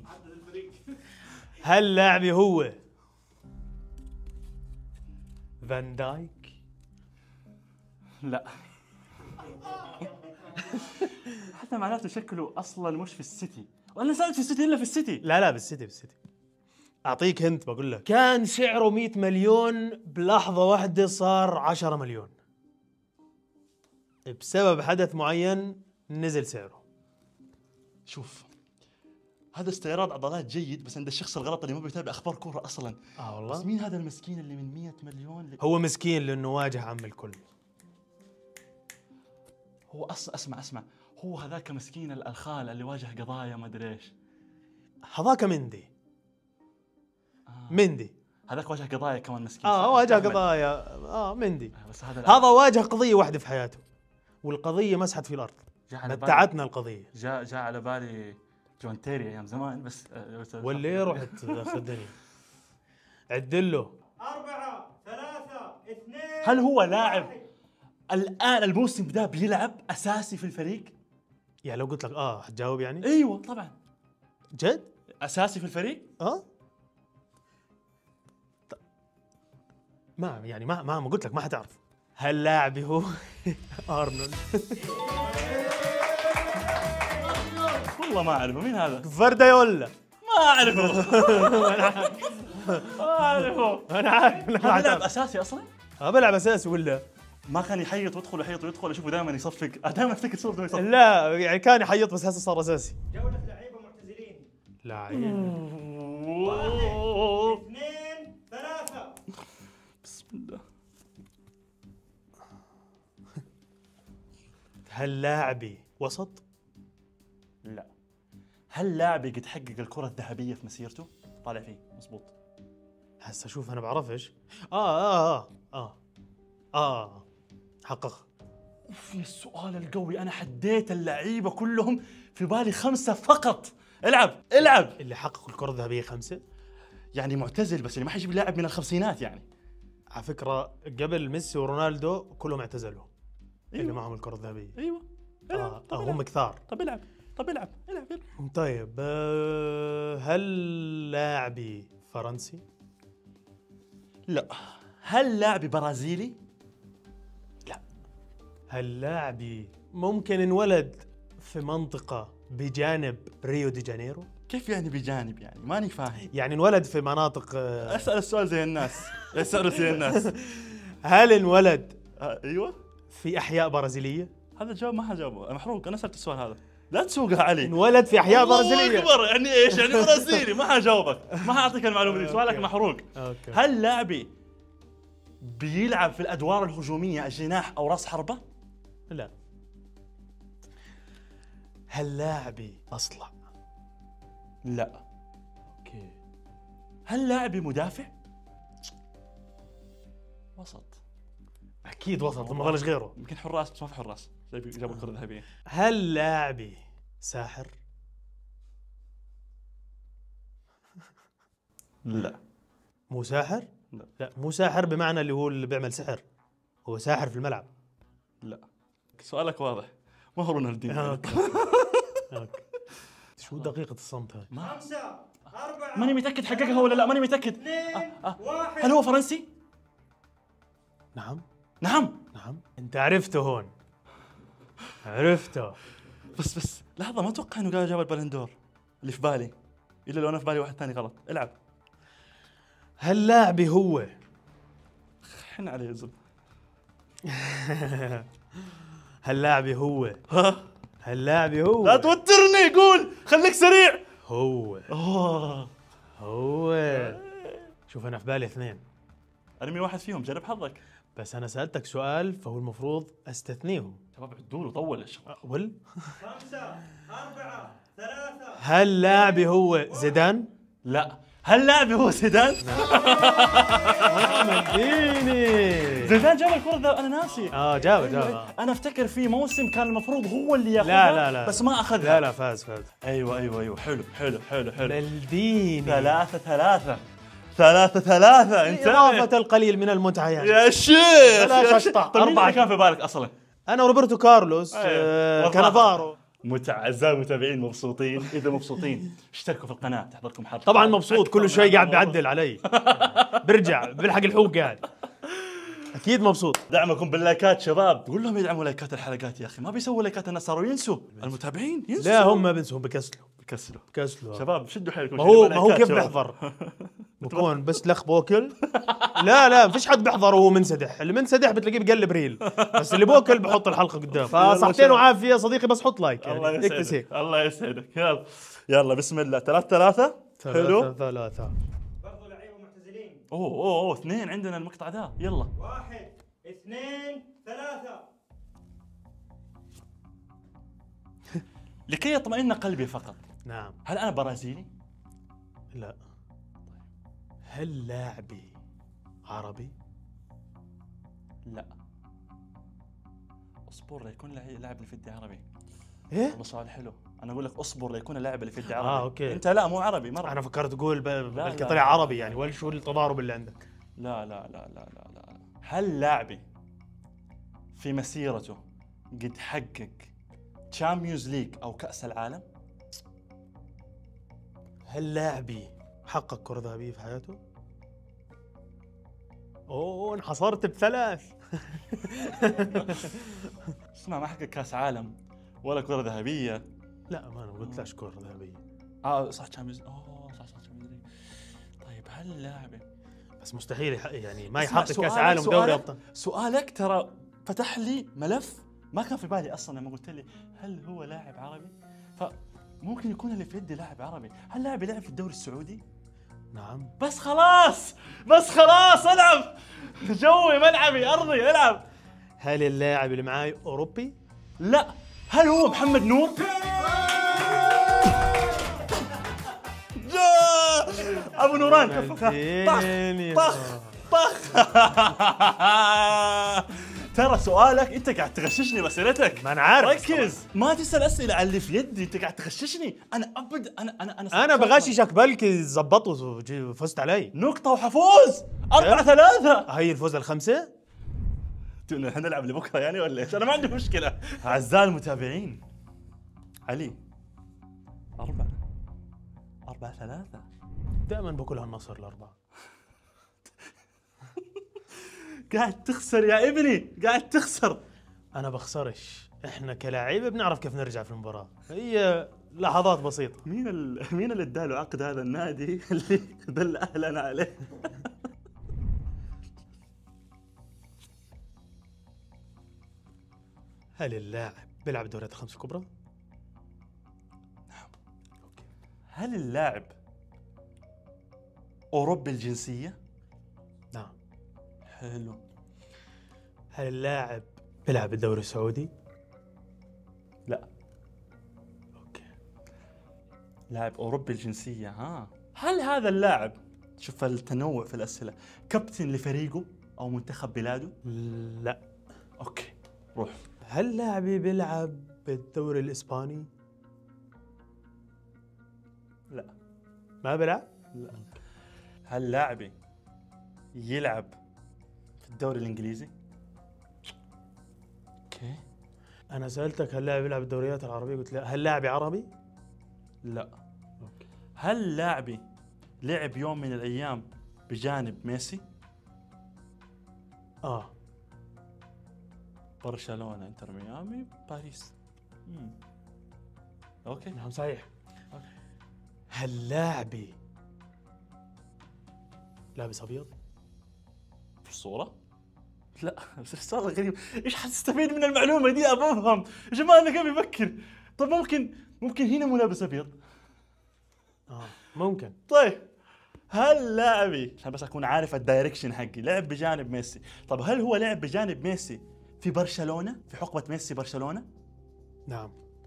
هل لاعبي هو فان دايك؟ لا. حتى معناته شكله اصلا مش في السيتي، وانا سالت في السيتي الا في السيتي. لا لا بالسيتي بالسيتي. اعطيك هنت بقول لك كان سعره مئة مليون بلحظة واحدة صار عشرة مليون. بسبب حدث معين نزل سعره. شوف هذا استعراض عضلات جيد بس عند الشخص الغلط اللي ما بيتابع اخبار كوره اصلا. اه بس والله. مين هذا المسكين اللي من مية مليون ل... هو مسكين لانه واجه عم الكل. هو اصلا اسمع اسمع هو هذاك مسكين الخال اللي واجه قضايا ما ادري ايش. هذاك مندي. آه. مندي. هذاك واجه قضايا كمان مسكين. اه صح؟ واجه أحمد. قضايا اه مندي. بس هذا هذا واجه قضيه واحده في حياته، والقضيه مسحت في الارض، جاء على بالي متعتنا القضيه. جاء جاء على بالي جون تيري ايام زمان بس آه، واللي رحت اخذني عدله. أربعة ثلاثة اثنين هل هو لاعب واحد. الان الموسم ده بيلعب اساسي في الفريق؟ يعني لو قلت لك اه حتجاوب يعني؟ ايوه طبعا جد؟ اساسي في الفريق. اه ط- ما يعني ما ما ما قلت لك ما حتعرف. هل لاعبي هو ارنولد؟ والله ما اعرفه مين هذا. فرديولا. ما اعرفه ما اعرفه. انا عارف إنك ما هذا لاعب حتعرف. اساسي اصلا؟ اه بلعب اساسي ولا؟ ما كان يحيط ويدخل يحيط ويدخل اشوفه دائما يصفق، دائما افتكر صورته يصفق. لا يعني كان يحيط بس هسه صار اساسي. جولة لعيبة معتزلين. لاعب. أوه. اثنين ثلاثة. بسم الله. هل لاعبي وسط؟ لا. هل لاعبي قد حقق الكرة الذهبية في مسيرته؟ طالع فيه مزبوط. هسه شوف انا بعرفش. اه اه اه اه اه حقق. في السؤال القوي، انا حديت اللعيبة كلهم في بالي خمسة فقط. العب العب. اللي حققوا الكرة الذهبية خمسة. يعني معتزل بس اللي ما حيجيب لاعب من الخمسينات يعني. على فكرة قبل ميسي ورونالدو كلهم اعتزلوا. اللي أيوة. معهم الكرة الذهبية. ايوه. العب. آه. طب آه العب. هم كثار. طب العب طب العب العب, العب. طيب آه هل لاعبي فرنسي؟ لا. هل لاعبي برازيلي؟ هل لاعبي ممكن انولد في منطقة بجانب ريو دي جانيرو؟ كيف يعني بجانب يعني؟ ماني فاهم. يعني انولد في مناطق آه اسال السؤال زي الناس. اسال زي الناس. هل انولد آه ايوه. في احياء برازيلية؟ هذا الجواب ما حجاوبه، محروق. انا سالت السؤال هذا، لا تسوقها علي. انولد في احياء الله برازيلية. اكبر، يعني ايش؟ يعني برازيلي. ما حجاوبك، ما حاعطيك المعلومه دي، سؤالك أوكي. محروق. أوكي. هل لاعبي بيلعب في الادوار الهجوميه الجناح او راس حربه؟ لا. هل لاعبي اصلع؟ لا. اوكي. هل لاعبي مدافع؟ وسط. اكيد وسط ما ظلش غيره. يمكن حراس بس ما في حراس جابوا جابوا الكره الذهبيه. هل لاعبي ساحر؟ لا. مو ساحر؟ لا. لا مو ساحر بمعنى اللي هو اللي بيعمل سحر، هو ساحر في الملعب. لا. سؤالك واضح، ما هو رونالدينيو. اوكي. اوكي. شو دقيقة الصمت هاي؟ ما خمسة أربعة. ماني متاكد حققها ولا لا، ماني متاكد. اثنين آه. واحد. هل هو فرنسي؟ نعم نعم. نعم انت عرفته هون. عرفته. بس بس لحظه، ما اتوقع انه قال جاب البلندور اللي في بالي، الا لو انا في بالي واحد ثاني غلط. العب. هل لاعبي هو حن عليه يا زلمه. هل لاعبي هو ها؟ هل لاعبي هو لا توترني، قول، خليك سريع. هو اوه. هو شوف انا في بالي اثنين، ارمي واحد فيهم، جرب حظك. بس انا سألتك سؤال فهو المفروض استثنيهم. شباب عدوا له، طول الشغل. أه، ول خمسة أربعة ثلاثة. هل لاعبي هو زيدان؟ لا. هل لاعبي هو زيدان؟ مديني. زيدان جاب الكرة ذا، انا ناسي. اه جاب جاب انا افتكر في موسم كان المفروض هو اللي ياخذها. لا لا لا بس ما اخذها. لا لا فاز فاز. ايوه ايوه ايوه، حلو حلو حلو حلو. بلديني. ثلاثة ثلاثة ثلاثة ثلاثة. انت إضافة القليل من المتعة يعني. يا شيخ. بلاش يا شيخ. أشطح. طيب مين أربعة. اللي كان في بالك اصلا؟ أنا وروبرتو كارلوس أيوة. آه والله. كانافارو. متعة. أعزائي المتابعين مبسوطين؟ إذا مبسوطين اشتركوا في القناة تحضركم حلقة. طبعا مبسوط، كل أكثر شوي من قاعد مرة. بيعدل علي. برجع بلحق الحوق قاعد. أكيد مبسوط. دعمكم باللايكات شباب، قول لهم يدعموا لايكات الحلقات يا أخي، ما بيسووا لايكات الناس صاروا ينسوا، المتابعين ينسوا. لا هم ما بنسوا، هم بكسلوا بكسلوا. بكسلوا. شباب شدوا حيلكم. ما هو شدوا ما هو لايكات كيف شباب. بيحضر؟ بكون بس لخ بوكل. لا لا ما فيش حد بيحضر وهو منسدح، اللي منسدح بتلاقيه بقلب ريل، بس اللي بوكل بحط الحلقه قدام. فصحتين وعافيه يا صديقي، بس حط لايك الله يعني اكبس هيك. يسعدك الله يسعدك. يلا يلا بسم الله. ثلاث ثلاثة. حلو. ثلاثة ثلاثة. برضو لعيبة معتزلين. اوه اوه اوه اثنين عندنا المقطع ده. يلا. واحد اثنين ثلاثة. لكي يطمئن قلبي فقط، نعم. هل انا برازيلي؟ لا. هل لاعبي عربي؟ لا. اصبر ليكون لاعب لاعب اللي في الدي عربي. ايه؟ والله سؤال حلو. انا اقول لك اصبر ليكون اللاعب اللي في الدي عربي. اه اوكي. انت لا مو عربي مره. انا فكرت تقول ب- لا، بلكي لا، طلع لا. عربي يعني، ولا شو التضارب اللي عندك؟ لا لا لا لا لا لا. هل لاعبي في مسيرته قد حقق تشامبيونز ليج او كاس العالم؟ هل لاعبي حقق كرة ذهبية في حياته؟ اوه انحصرت بثلاث. اسمع، ما حقق كاس عالم ولا كره ذهبيه. لا ما انا قلت لك كرة ذهبية، اه صح تشامبيونز. اوه صح صح تشامبيونز ليج. طيب هل لاعبي بس مستحيل يح- يعني ما اسمع، يحقق كاس سؤالك- عالم ودوري سؤالك- ابطال. سؤالك ترى فتح لي ملف ما كان في بالي اصلا لما قلت لي هل هو لاعب عربي؟ فممكن يكون اللي في يدي لاعب عربي. هل لاعب يلعب في الدوري السعودي؟ نعم. بس خلاص بس خلاص العب. جوي ملعبي ارضي العب. هل اللاعب اللي معاي اوروبي؟ لا. هل هو محمد نور؟ جا! ابو نوران كفك. بعدين طخ طخ. ترى سؤالك انت قاعد تغششني مسيرتك. ما انا عارف. ركز، ما تسال اسئله على اللي في يدي، انت قاعد تغششني. انا ابد انا انا انا انا بغششك بلكي زبطت وفزت علي. نقطه وحفوز. أربعة ثلاثة. هي الفوز الخمسة. احنا نلعب لبكره يعني ولا ايش؟ انا ما عندي مشكله. اعزائي المتابعين، علي أربعة أربعة ثلاثة. دائما بقولها النصر الأربعة. قاعد تخسر يا ابني، قاعد تخسر. أنا بخسرش، إحنا كلاعيبة بنعرف كيف نرجع في المباراة، هي لحظات بسيطة. مين ال... مين اللي اداله عقد هذا النادي اللي دل اهلنا عليه؟ هل اللاعب بيلعب دوريات الخمس الكبرى؟ هل اللاعب اوروبي الجنسيه؟ نعم. حلو. هل اللاعب بيلعب الدوري السعودي؟ لا. أوكي. لاعب اوروبي الجنسيه. ها، هل هذا اللاعب، شوف التنوع في الاسئله، كابتن لفريقه او منتخب بلاده؟ لا. اوكي روح. هل لاعبي بيلعب بالدوري الإسباني؟ لا. ما بيلعب؟ لا. هل لاعبي يلعب في الدوري الانجليزي؟ اوكي. أنا سألتك هل لاعب يلعب الدوريات العربية، قلت لا. هل لاعبي عربي؟ لا. أوكي. هل لاعبي لعب يوم من الايام بجانب ميسي؟ آه. برشلونة، انتر ميامي، باريس. مم. اوكي. نعم صحيح. أوكي. هل لاعبي لابس أبيض؟ في الصورة؟ لا بس السؤال غريب، ايش حتستفيد من المعلومة دي؟ ابى افهم يا جماعة، انا قاعد بفكر. طب ممكن ممكن هنا مو لابس ابيض. آه ممكن. طيب هل لاعبي، عشان بس اكون عارف الدايركشن حقي، لعب بجانب ميسي. طب هل هو لعب بجانب ميسي في برشلونة، في حقبة ميسي برشلونة؟ نعم.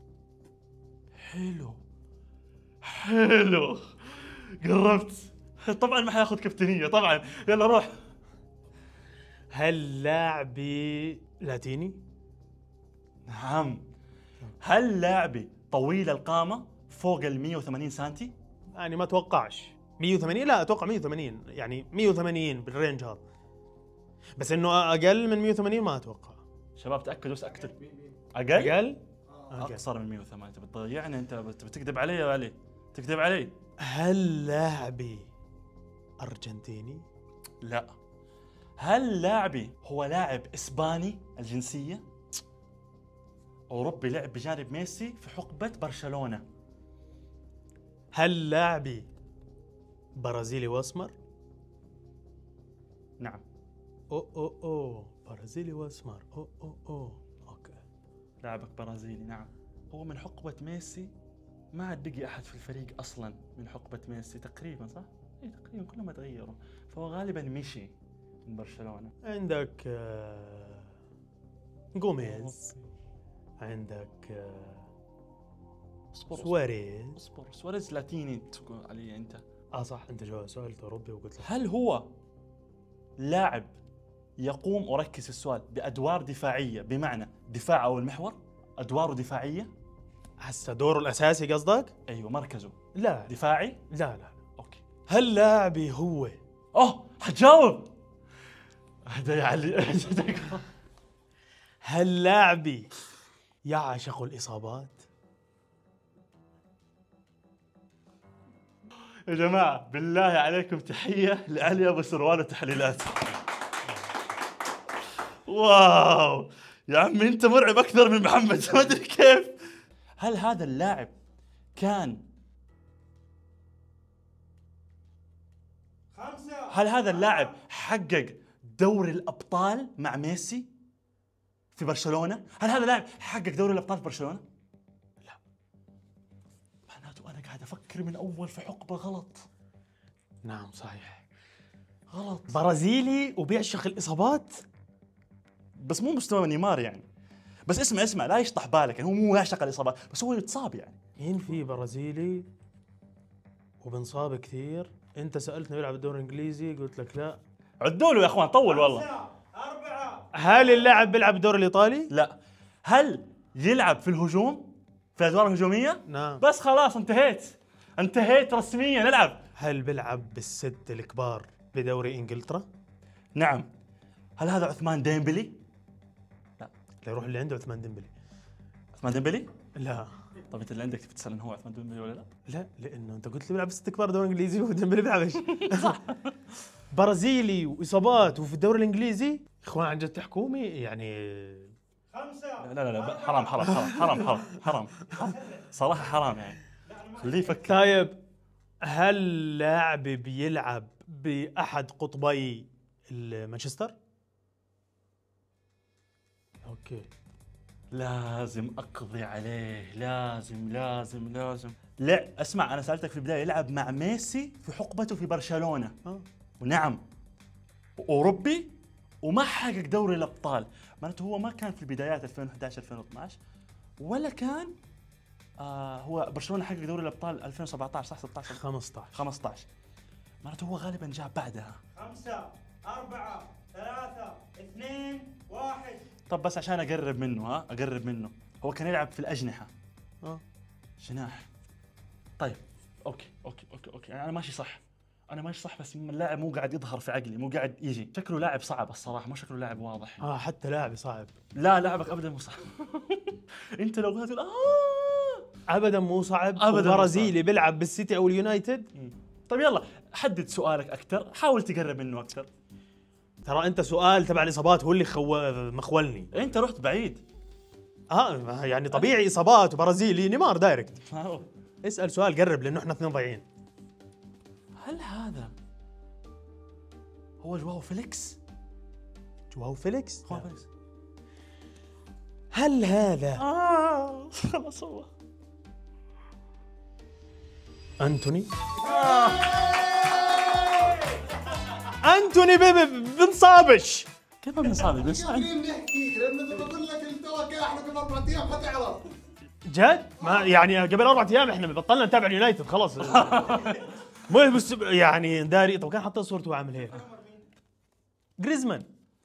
حلو حلو، قربت. طبعا ما حياخذ كابتنية طبعا. يلا روح. هل لاعبي لاتيني؟ نعم. هل لاعبي طويل القامة فوق ال مئة وثمانين سنتي؟ يعني ما اتوقعش مئة وثمانين، لا اتوقع مئة وثمانين، يعني مئة وثمانين بالرينج هذا، بس انه اقل من مئة وثمانين ما اتوقع. شباب تأكدوا، بس اكتب. اقل؟ اقل؟ أقل. اقصر من مئة وثمانين. انت بتضيعني، انت بت- بتكذب علي يا علي، تكذب علي. هل لاعبي ارجنتيني؟ لا. هل لاعبي هو لاعب اسباني الجنسية؟ اوروبي، لعب بجانب ميسي في حقبة برشلونة. هل لاعبي برازيلي واسمر؟ نعم. او او او برازيلي واسمر، او او او اوكي. لاعبك برازيلي، نعم. هو من حقبة ميسي، ما عاد بقي احد في الفريق اصلا من حقبة ميسي تقريبا، صح؟ اي تقريبا كلهم تغيروا، فهو غالبا مشي من برشلونة. عندك آه، جوميز، عندك آه، اصبر سواريز، اصبر. سواريز لاتيني تقول علي انت. اه صح، انت جاوبت سؤال اوروبي وقلت لك هل هو لاعب يقوم، وركز في السؤال، بأدوار دفاعية، بمعنى دفاع أو المحور، أدواره دفاعية؟ هسه دوره الاساسي قصدك؟ أيوه، مركزه لا دفاعي؟ لا لا. أوكي. هل لاعبي هو أوه، حتجاوب. هذا يا علي. هل لاعبي يعشق الإصابات؟ يا جماعة بالله عليكم تحية لعلي أبو سروال وتحليلات. واو يا عمي أنت مرعب أكثر من محمد، ما أدري كيف. هل هذا اللاعب كان خمسة. هل هذا اللاعب حقق دوري الأبطال مع ميسي في برشلونة؟ هل هذا اللاعب حقق دوري الأبطال في برشلونة؟ لا. معناته أنا قاعد أفكر من أول في حقبة غلط. نعم صحيح. غلط. برازيلي وبيعشق الإصابات؟ بس مو مستوى نيمار يعني. بس اسمع اسمع لا يشطح بالك، يعني هو مو يعشق الإصابات، بس هو يتصاب يعني. مين في برازيلي وبنصاب كثير؟ انت سألتني بيلعب الدوري الانجليزي قلت لك لا. عدوا له يا اخوان، طول والله. خمسة. أربعة. هل اللاعب بيلعب بالدوري الايطالي؟ لا. هل يلعب في الهجوم، في الادوار الهجوميه؟ نعم. بس خلاص انتهيت، انتهيت رسميا. نلعب. هل بيلعب بالست الكبار بدوري انجلترا؟ نعم. هل هذا عثمان ديمبلي؟ لا يروح اللي عنده عثمان ديمبلي. عثمان ديمبلي؟ لا طب انت اللي عندك تسال انه هو عثمان ديمبلي ولا لا؟ لا، لانه انت قلت لي بيلعب بالست الكبار دوري انجليزي وديمبلي بيلعبش. صح. برازيلي واصابات وفي الدوري الانجليزي، اخوان عن جد تحكومي يعني. خمسة. لا لا لا حرام حرام حرام حرام حرام حرام صراحه حرام يعني. خليه يفكر. طيب هل لاعبي بيلعب باحد قطبي مانشستر؟ اوكي. لازم اقضي عليه، لازم لازم لازم. لا اسمع، انا سالتك في البدايه يلعب مع ميسي في حقبته في برشلونه. آه. ونعم، اوروبي وما حقق دوري الابطال، معناته هو ما كان في البدايات ألفين وأحد عشر ألفين واثني عشر، ولا كان آه هو برشلونه حقق دوري الابطال ألفين وسبعة عشر صح؟ ستة عشر خمسة عشر خمسة عشر، معناته هو غالبا جاء بعدها. خمسة. أربعة. ثلاثة. اثنين. واحد. طب بس عشان اقرب منه، ها اقرب منه، هو كان يلعب في الاجنحه. اه جناح. طيب اوكي اوكي اوكي اوكي انا ماشي صح، انا ماشي صح، بس اللاعب مو قاعد يظهر في عقلي، مو قاعد يجي. شكله لاعب صعب الصراحه، مو شكله لاعب واضح. اه حتى لاعبي صعب. لا لاعبك ابدا مو صعب. انت لو قلت اه ابدا مو صعب. أبداً مو برازيلي بيلعب بالسيتي او اليونايتد. طيب يلا حدد سؤالك اكثر، حاول تقرب منه اكثر. ترى انت سؤال تبع الاصابات هو اللي خو... مخولني. انت رحت بعيد. اه يعني طبيعي اصابات وبرازيلي نيمار دايركت. آه. اسال سؤال قرب لانه احنا اثنين ضايعين. هل هذا هو جواو فيليكس؟ جواو فيليكس؟ جواو فيليكس. هل هذا اه خلاص هو انتوني؟ انتوني بنصابش. كيف بنصاب؟ بنصاب قاعدين نحكي لانه بقول لك التوكل احنا قبل اربع ايام حتعرف. جد؟ ما يعني قبل اربع ايام احنا بطلنا نتابع اليونايتد خلاص. مو بس يعني داري. طب كان حاطين صورته وعامل هيك. جريزمان.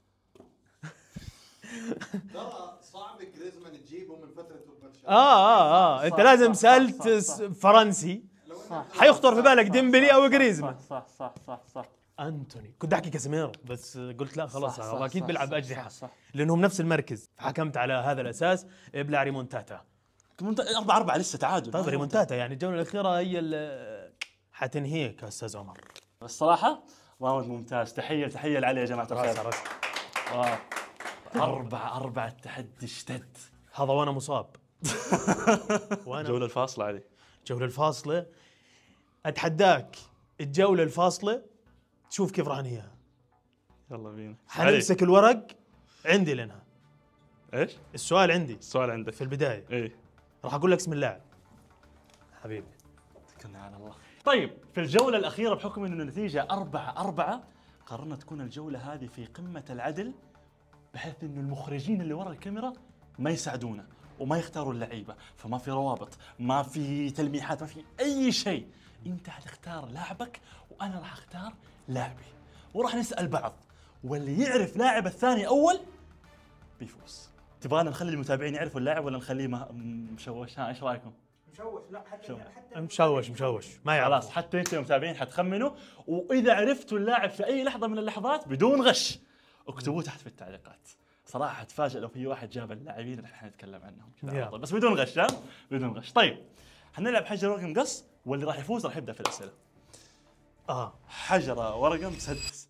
ترى صعب جريزمان تجيبه من فترته ببرشلونه. اه اه اه انت صح لازم صح سالت صح صح صح. فرنسي حيخطر في بالك ديمبلي او جريزمان. صح صح صح صح. انتوني. كنت احكي كاسيميرو بس قلت لا خلاص صح، هو صح، اكيد صح، بيلعب صح، اجنحه صح، صح. لانهم نفس المركز، فحكمت على هذا الاساس ابلع ريمونتاتا. أربعة أربعة لسه تعادل. طيب ريمونتاتا يعني الجوله الاخيره هي اللي حتنهيك يا استاذ عمر. الصراحة راوند ممتاز، تحية تحية لعلي يا جماعة راس الخير. راس. واو. أربعة أربعة التحدي اشتد. هذا وانا مصاب. وانا الجولة الفاصلة علي. الجوله الفاصله اتحداك الجوله الفاصله تشوف كيف راح انهيها. يلا بينا. حنمسك الورق عندي لانها. ايش؟ السؤال عندي السؤال عندك. في البدايه ايه. راح اقول لك اسم اللاعب حبيبي. توكلنا على الله. طيب في الجولة الأخيرة بحكم إنه النتيجة أربعة أربعة قررنا تكون الجولة هذه في قمة العدل، بحيث إنه المخرجين اللي ورا الكاميرا ما يساعدونا وما يختاروا اللعيبة، فما في روابط، ما في تلميحات، ما في أي شيء. انت حتختار لاعبك وانا راح اختار لاعبي، وراح نسال بعض، واللي يعرف لاعب الثاني اول بيفوز. تبغانا نخلي المتابعين يعرفوا اللاعب ولا نخليه مه- مشوش؟ ها ايش رايكم؟ مشوش لا حتى شو؟ حتى مشوش مشوش ما خلاص يعرف. حتى انتم المتابعين حتخمنوا، واذا عرفتوا اللاعب في اي لحظه من اللحظات بدون غش اكتبوه تحت في التعليقات. صراحه حتفاجئ لو في واحد جاب اللاعبين اللي احنا نتكلم عنهم كذا على يلا. طول، بس بدون غش. ها بدون غش. طيب حنلعب حجر ورقه مقص، واللي راح يفوز راح يبدا في الاسئله. اه حجره ورقه مسدس.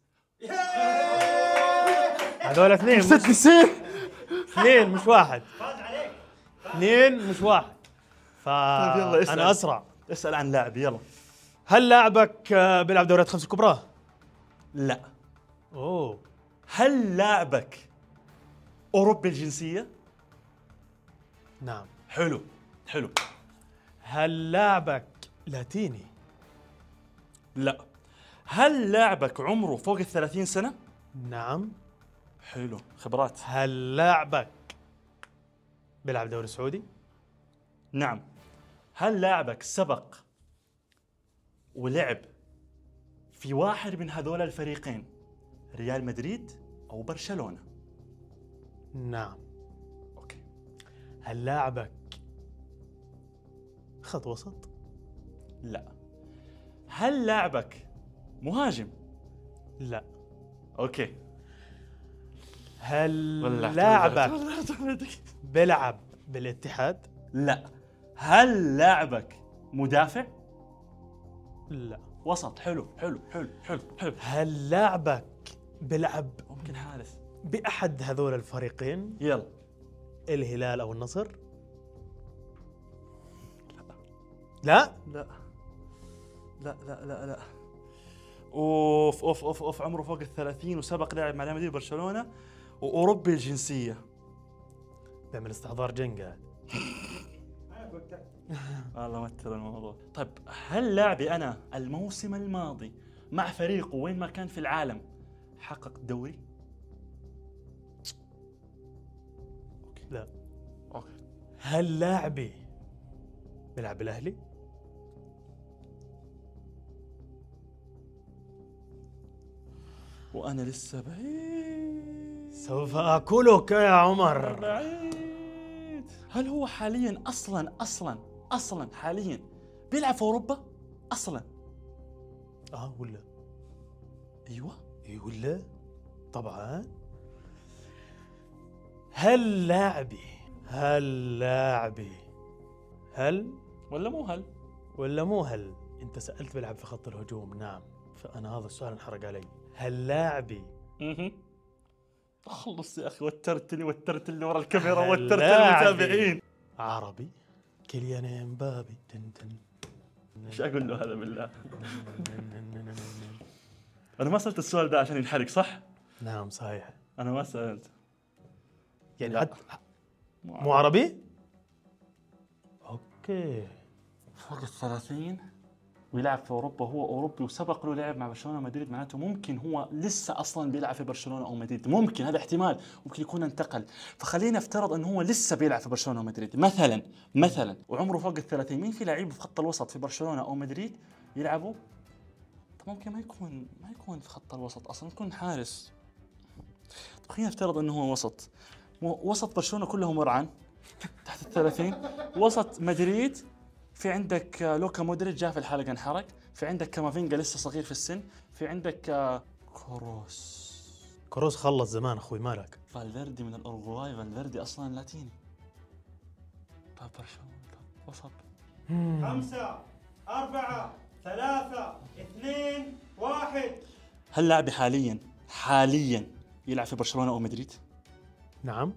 هذول اثنين مش مسدسين. اثنين مش واحد. فاز عليك. اثنين مش واحد. ف طيب يلا اسأل. انا اسرع. اسال عن لاعبي يلا. هل لاعبك آه، بيلعب دوريات خمسة كبرى؟ لا. اوه هل لاعبك اوروبي الجنسيه؟ نعم. حلو حلو. هل لاعبك لاتيني؟ لا. هل لاعبك عمره فوق الثلاثين سنة؟ نعم. حلو خبرات. هل لاعبك بيلعب دوري سعودي؟ نعم. هل لاعبك سبق ولعب في واحد من هذول الفريقين، ريال مدريد أو برشلونة؟ نعم. أوكي. هل لاعبك خط وسط؟ لا. هل لاعبك مهاجم؟ لا. أوكي. هل ولعت- لاعبك ولعت- ولعت. بيلعب بالاتحاد؟ لا. هل لاعبك مدافع؟ لا. وسط. حلو حلو حلو حلو حلو. هل لاعبك بيلعب ممكن حارس. بأحد هذول الفريقين، يلا. الهلال أو النصر؟ لا. لا لا لا لا لا. اوف اوف اوف اوف عمره فوق الثلاثين وسبق لعب مع ريال مدريد وبرشلونة وأوروبي الجنسية. بيعمل استحضار جنقة. انا قلت لك. والله متر الموضوع. طيب هل لاعبي أنا الموسم الماضي مع فريقه وين ما كان في العالم حقق دوري؟ لا. أوكي. هل لاعبي بيلعب بالأهلي؟ وأنا لسه بعيد. سوف آكلك يا عمر. بعيد. هل هو حاليا أصلا أصلا أصلا حاليا بيلعب في أوروبا؟ أصلا. اه ولا؟ أيوه. اي ولا؟ طبعا. هل لاعبي هل لاعبي هل ولا مو هل؟ ولا مو هل؟ انت سألت بيلعب في خط الهجوم. نعم. فأنا هذا السؤال انحرق علي. هل لاعبي اها. خلص يا اخي، وترتني وترت اللي ورا الكاميرا هل وترت لاعبي المتابعين. عربي؟ كيليان امبابي. تن تن. ايش اقول له هذا بالله؟ انا ما سالت السؤال ده عشان ينحرق صح؟ نعم صحيح. انا ما سالت. يعني لا. حتى مو عربي؟ اوكي. فوق الثلاثين ويلعب في اوروبا، هو اوروبي وسبق له لعب مع برشلونه ومدريد، معناته ممكن هو لسه اصلا بيلعب في برشلونه او مدريد، ممكن هذا احتمال، ممكن يكون انتقل. فخلينا نفترض انه هو لسه بيلعب في برشلونه ومدريد مثلا مثلا وعمره فوق الثلاثين. مين في لعيب في خط الوسط في برشلونه او مدريد يلعبوا؟ طب ممكن ما يكون ما يكون في خط الوسط اصلا، يكون حارس. طب خلينا نفترض انه هو وسط. وسط برشلونه كلهم ورعان تحت الثلاثين. وسط مدريد في عندك لوكا مودريتش جاء في الحلقة انحرق، في عندك كامافينجا لسه صغير في السن، في عندك كروس. كروس خلص زمان اخوي مالك. فالفيردي من الأورجواي، فالفيردي أصلا لاتيني. طب برشلونة طب وسط. خمسة أربعة ثلاثة اثنين واحد. هل لاعبي حاليا حاليا يلعب في برشلونة أو مدريد؟ نعم.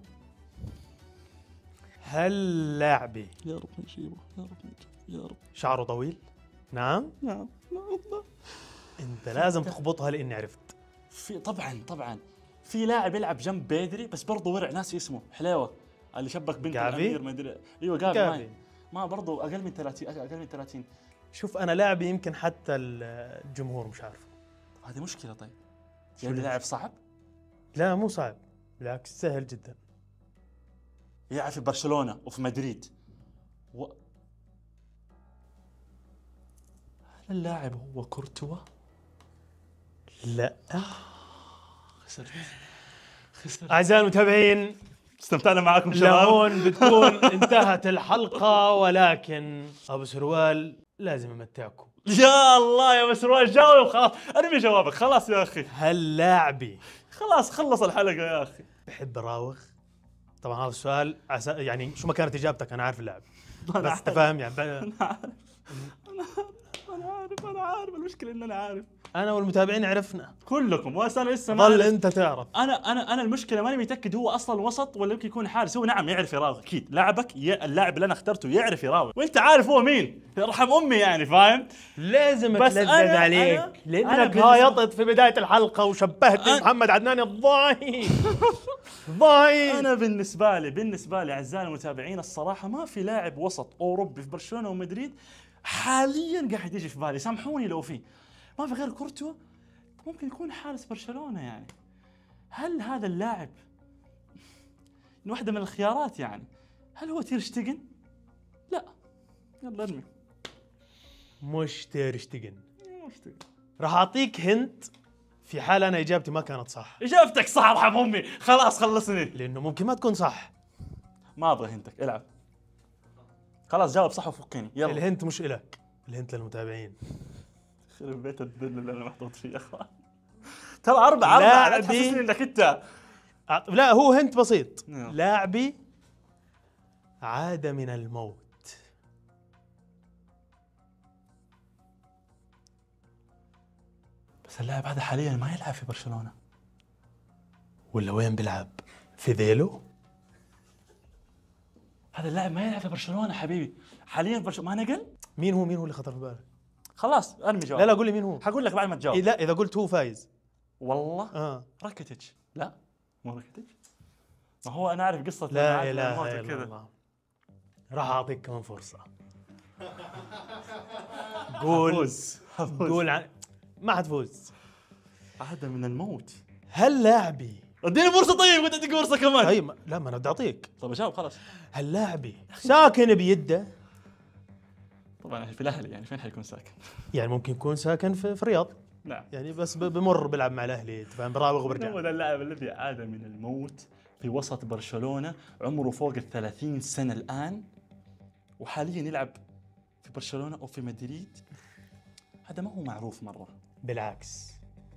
هل لاعبي يا رب نجيبه يا رب نجيبه يا رب. شعره طويل؟ نعم. نعم نعم. انت لازم تخبطها لاني عرفت. في طبعا طبعا في لاعب يلعب جنب بيدري بس برضه ورع، ناسي اسمه، حلاوة اللي شبك بنت جافي؟ الأمير ما ادري. ايوه جافي. جافي. ما, ما برضه اقل من ثلاثين اقل من ثلاثين. شوف انا لاعبي يمكن حتى الجمهور مش عارفه. هذه مشكلة. طيب شو يعني اللي- لاعب صعب لا مو صعب، بالعكس سهل جدا. يلعب في برشلونة وفي مدريد و... هل اللاعب هو كورتوا؟ لا. خسرت خسرت. اعزائي المتابعين، استمتعنا معكم شباب. لهون بتكون انتهت الحلقة، ولكن ابو سروال لازم امتعكم. يا الله يا مسروال، جاوب خلاص، ارمي جوابك خلاص يا اخي. هل لاعبي خلاص خلص الحلقة يا اخي. بحب اراوغ؟ طبعا هذا السؤال عسا يعني شو ما كانت اجابتك انا عارف اللاعب، أنا بس عارف. انت فاهم يعني ب... انا عارف انا عارف انا عارف المشكلة ان انا عارف. انا والمتابعين عرفنا، كلكم وانا لسه ما ظل أعرف. انت تعرف. انا انا انا المشكله ماني متاكد هو اصلا وسط ولا يمكن يكون حارس. هو نعم يعرف يراوغ اكيد، لاعبك ي... اللاعب اللي انا اخترته يعرف يراوغ، وانت عارف هو مين، يرحم امي يعني، فاهم؟ لازم بس اتلذذ أنا- عليك أنا- أنا لانك بالنسبة- هايطت في بدايه الحلقه وشبهتني أنا- محمد عدنان الضعيف. ضعيف. انا بالنسبه لي بالنسبه لي اعزائي المتابعين الصراحه ما في لاعب وسط اوروبي في برشلونه ومدريد حاليا قاعد يجي في بالي، سامحوني لو في، ما في غير كورتوا. ممكن يكون حارس برشلونه يعني. هل هذا اللاعب واحده من الخيارات يعني؟ هل هو تير شتيجن؟ لا، يلا ارمي. مش تير شتيجن. مش شتيجن. راح اعطيك هنت في حال انا اجابتي ما كانت صح، اجابتك صح، ارحم امي، خلاص خلصني. لانه ممكن ما تكون صح. ما ابغى هنتك، العب. خلاص جاوب صح وفكني، يلا. الهنت مش إلك، الهنت للمتابعين. يخرب بيت الذل اللي انا محطوط فيه يا اخوان. ترى أربعة أربعة، لا لاعبي- تحسسني انك انت. أعط- لا هو هنت بسيط. يلا. لاعبي عاد من الموت. بس اللاعب هذا حاليا ما يلعب في برشلونة. ولا وين بيلعب؟ في ذيلو؟ هذا اللاعب ما يلعب في برشلونة حبيبي، حاليا في برشلونة ما نقل. مين هو مين هو اللي خطر في بالك؟ خلاص ارمي جواب. لا لا قول لي مين هو. حقول لك بعد ما تجاوب. إيه لا اذا قلت هو فايز. والله اه راكيتيتش. لا مو راكيتيتش. ما هو انا اعرف قصة لا معاك اله بالموت الا وكذا. الله. راح اعطيك كمان فرصة. قول حفوز حفوز. قول عن... ما حتفوز. عاد من الموت. هل لاعبي اديني فرصة طيب، وانت اديك فرصة كمان. طيب ما- لا ما انا بدي اعطيك. طب اجاوب خلاص. هل لاعبي ساكن بيده؟ طبعا في الاهلي يعني فين حيكون ساكن؟ يعني ممكن يكون ساكن في, في الرياض نعم. يعني، بس ب- بمر بيلعب مع الاهلي أنت فاهم، براوغ هو وبرجع. ذا اللاعب الذي عاد من الموت في وسط برشلونة، عمره فوق الثلاثين سنة الآن، وحاليا يلعب في برشلونة أو في مدريد. هذا ما هو معروف مرة. بالعكس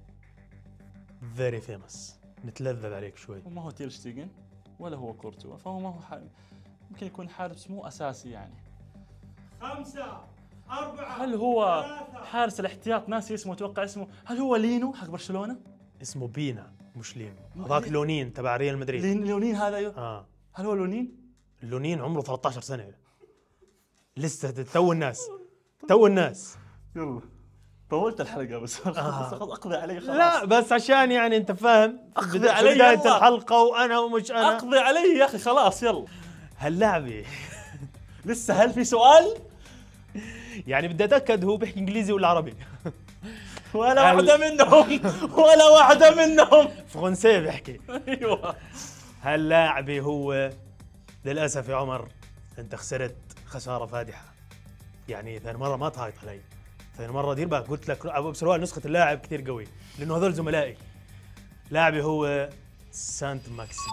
فيري فيمس، نتلذذ عليك شوي. وما هو تير شتيجن ولا هو كورتوا، فهو ما هو حارس. ممكن يكون حارس مو أساسي يعني. خمسة أربعة هل هو ثلاثة. حارس الاحتياط؟ ناسي اسمه، أتوقع اسمه. هل هو لينو حق برشلونة؟ اسمه بينا مش لينو، هذاك لونين تبع ريال مدريد. لين لونين هذا أيوه. اه هل هو لونين؟ لونين عمره ثلاثة عشر سنة لسه تو الناس تو الناس. يلا طولت الحلقة بس خلاص أقضي علي خلاص. لا بس عشان يعني انت فاهم أقضي في علي بداية يلا. الحلقة وانا ومش انا. أقضي علي يا أخي خلاص يلا. هاللاعبي لسه هل في سؤال؟ يعني بدي اتاكد هو بيحكي انجليزي ولا عربي. ولا هل- واحدة منهم ولا واحدة منهم. فرنسي بيحكي. ايوه. هاللاعبي هو للاسف يا عمر انت خسرت خساره فادحه. يعني ثاني مره ما تهايط علي، ثاني مره دير بالك، قلت لك ابو سروال نسخه اللاعب كثير قوي لانه هذول زملائي. لاعبي هو سانت ماكسيم،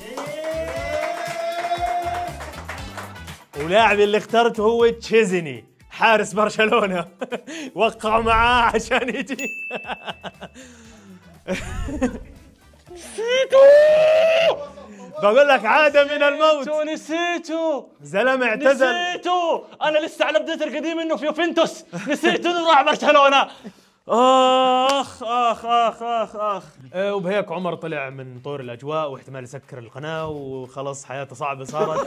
ولاعبي اللي اخترته هو تشيزني حارس برشلونه. وقعوا معاه عشان يجي. بقول لك عاد من الموت، نسيته زلمه اعتزل. نسيته انا لسه على بداية القديم انه في يوفنتوس، نسيته انه راح برشلونة. اخ اخ اخ اخ اخ. آه، وبهيك عمر طلع من طور الاجواء واحتمال يسكر القناه وخلص حياته صعبه صارت.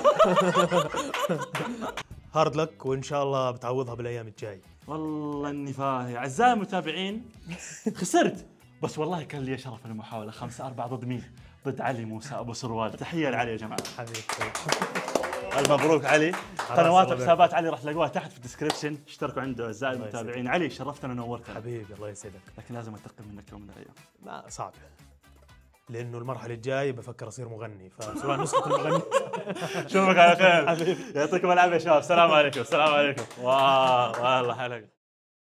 هارد لك وان شاء الله بتعوضها بالايام الجاي. والله اني فاهي. اعزائي المتابعين خسرت، بس والله كان لي شرف المحاولة. خمسة أربعة ضد مين؟ ضد علي موسى أبو سروال. تحية لعلي يا جماعة. حبيبي ألف مبروك علي. قنوات الله وحسابات علي راح تلاقوها تحت في الديسكربشن، اشتركوا عنده أعزائي الله المتابعين. علي شرفتنا ونورتنا، حبيبي الله يسعدك. لكن لازم أنتقم منك يوم من الأيام. لا صعب لانه المرحله الجايه بفكر اصير مغني، فسواء نسخه المغني. اشوفك على خير. يعطيكم العافية يا شباب. السلام عليكم. السلام عليكم. واو والله حلقة.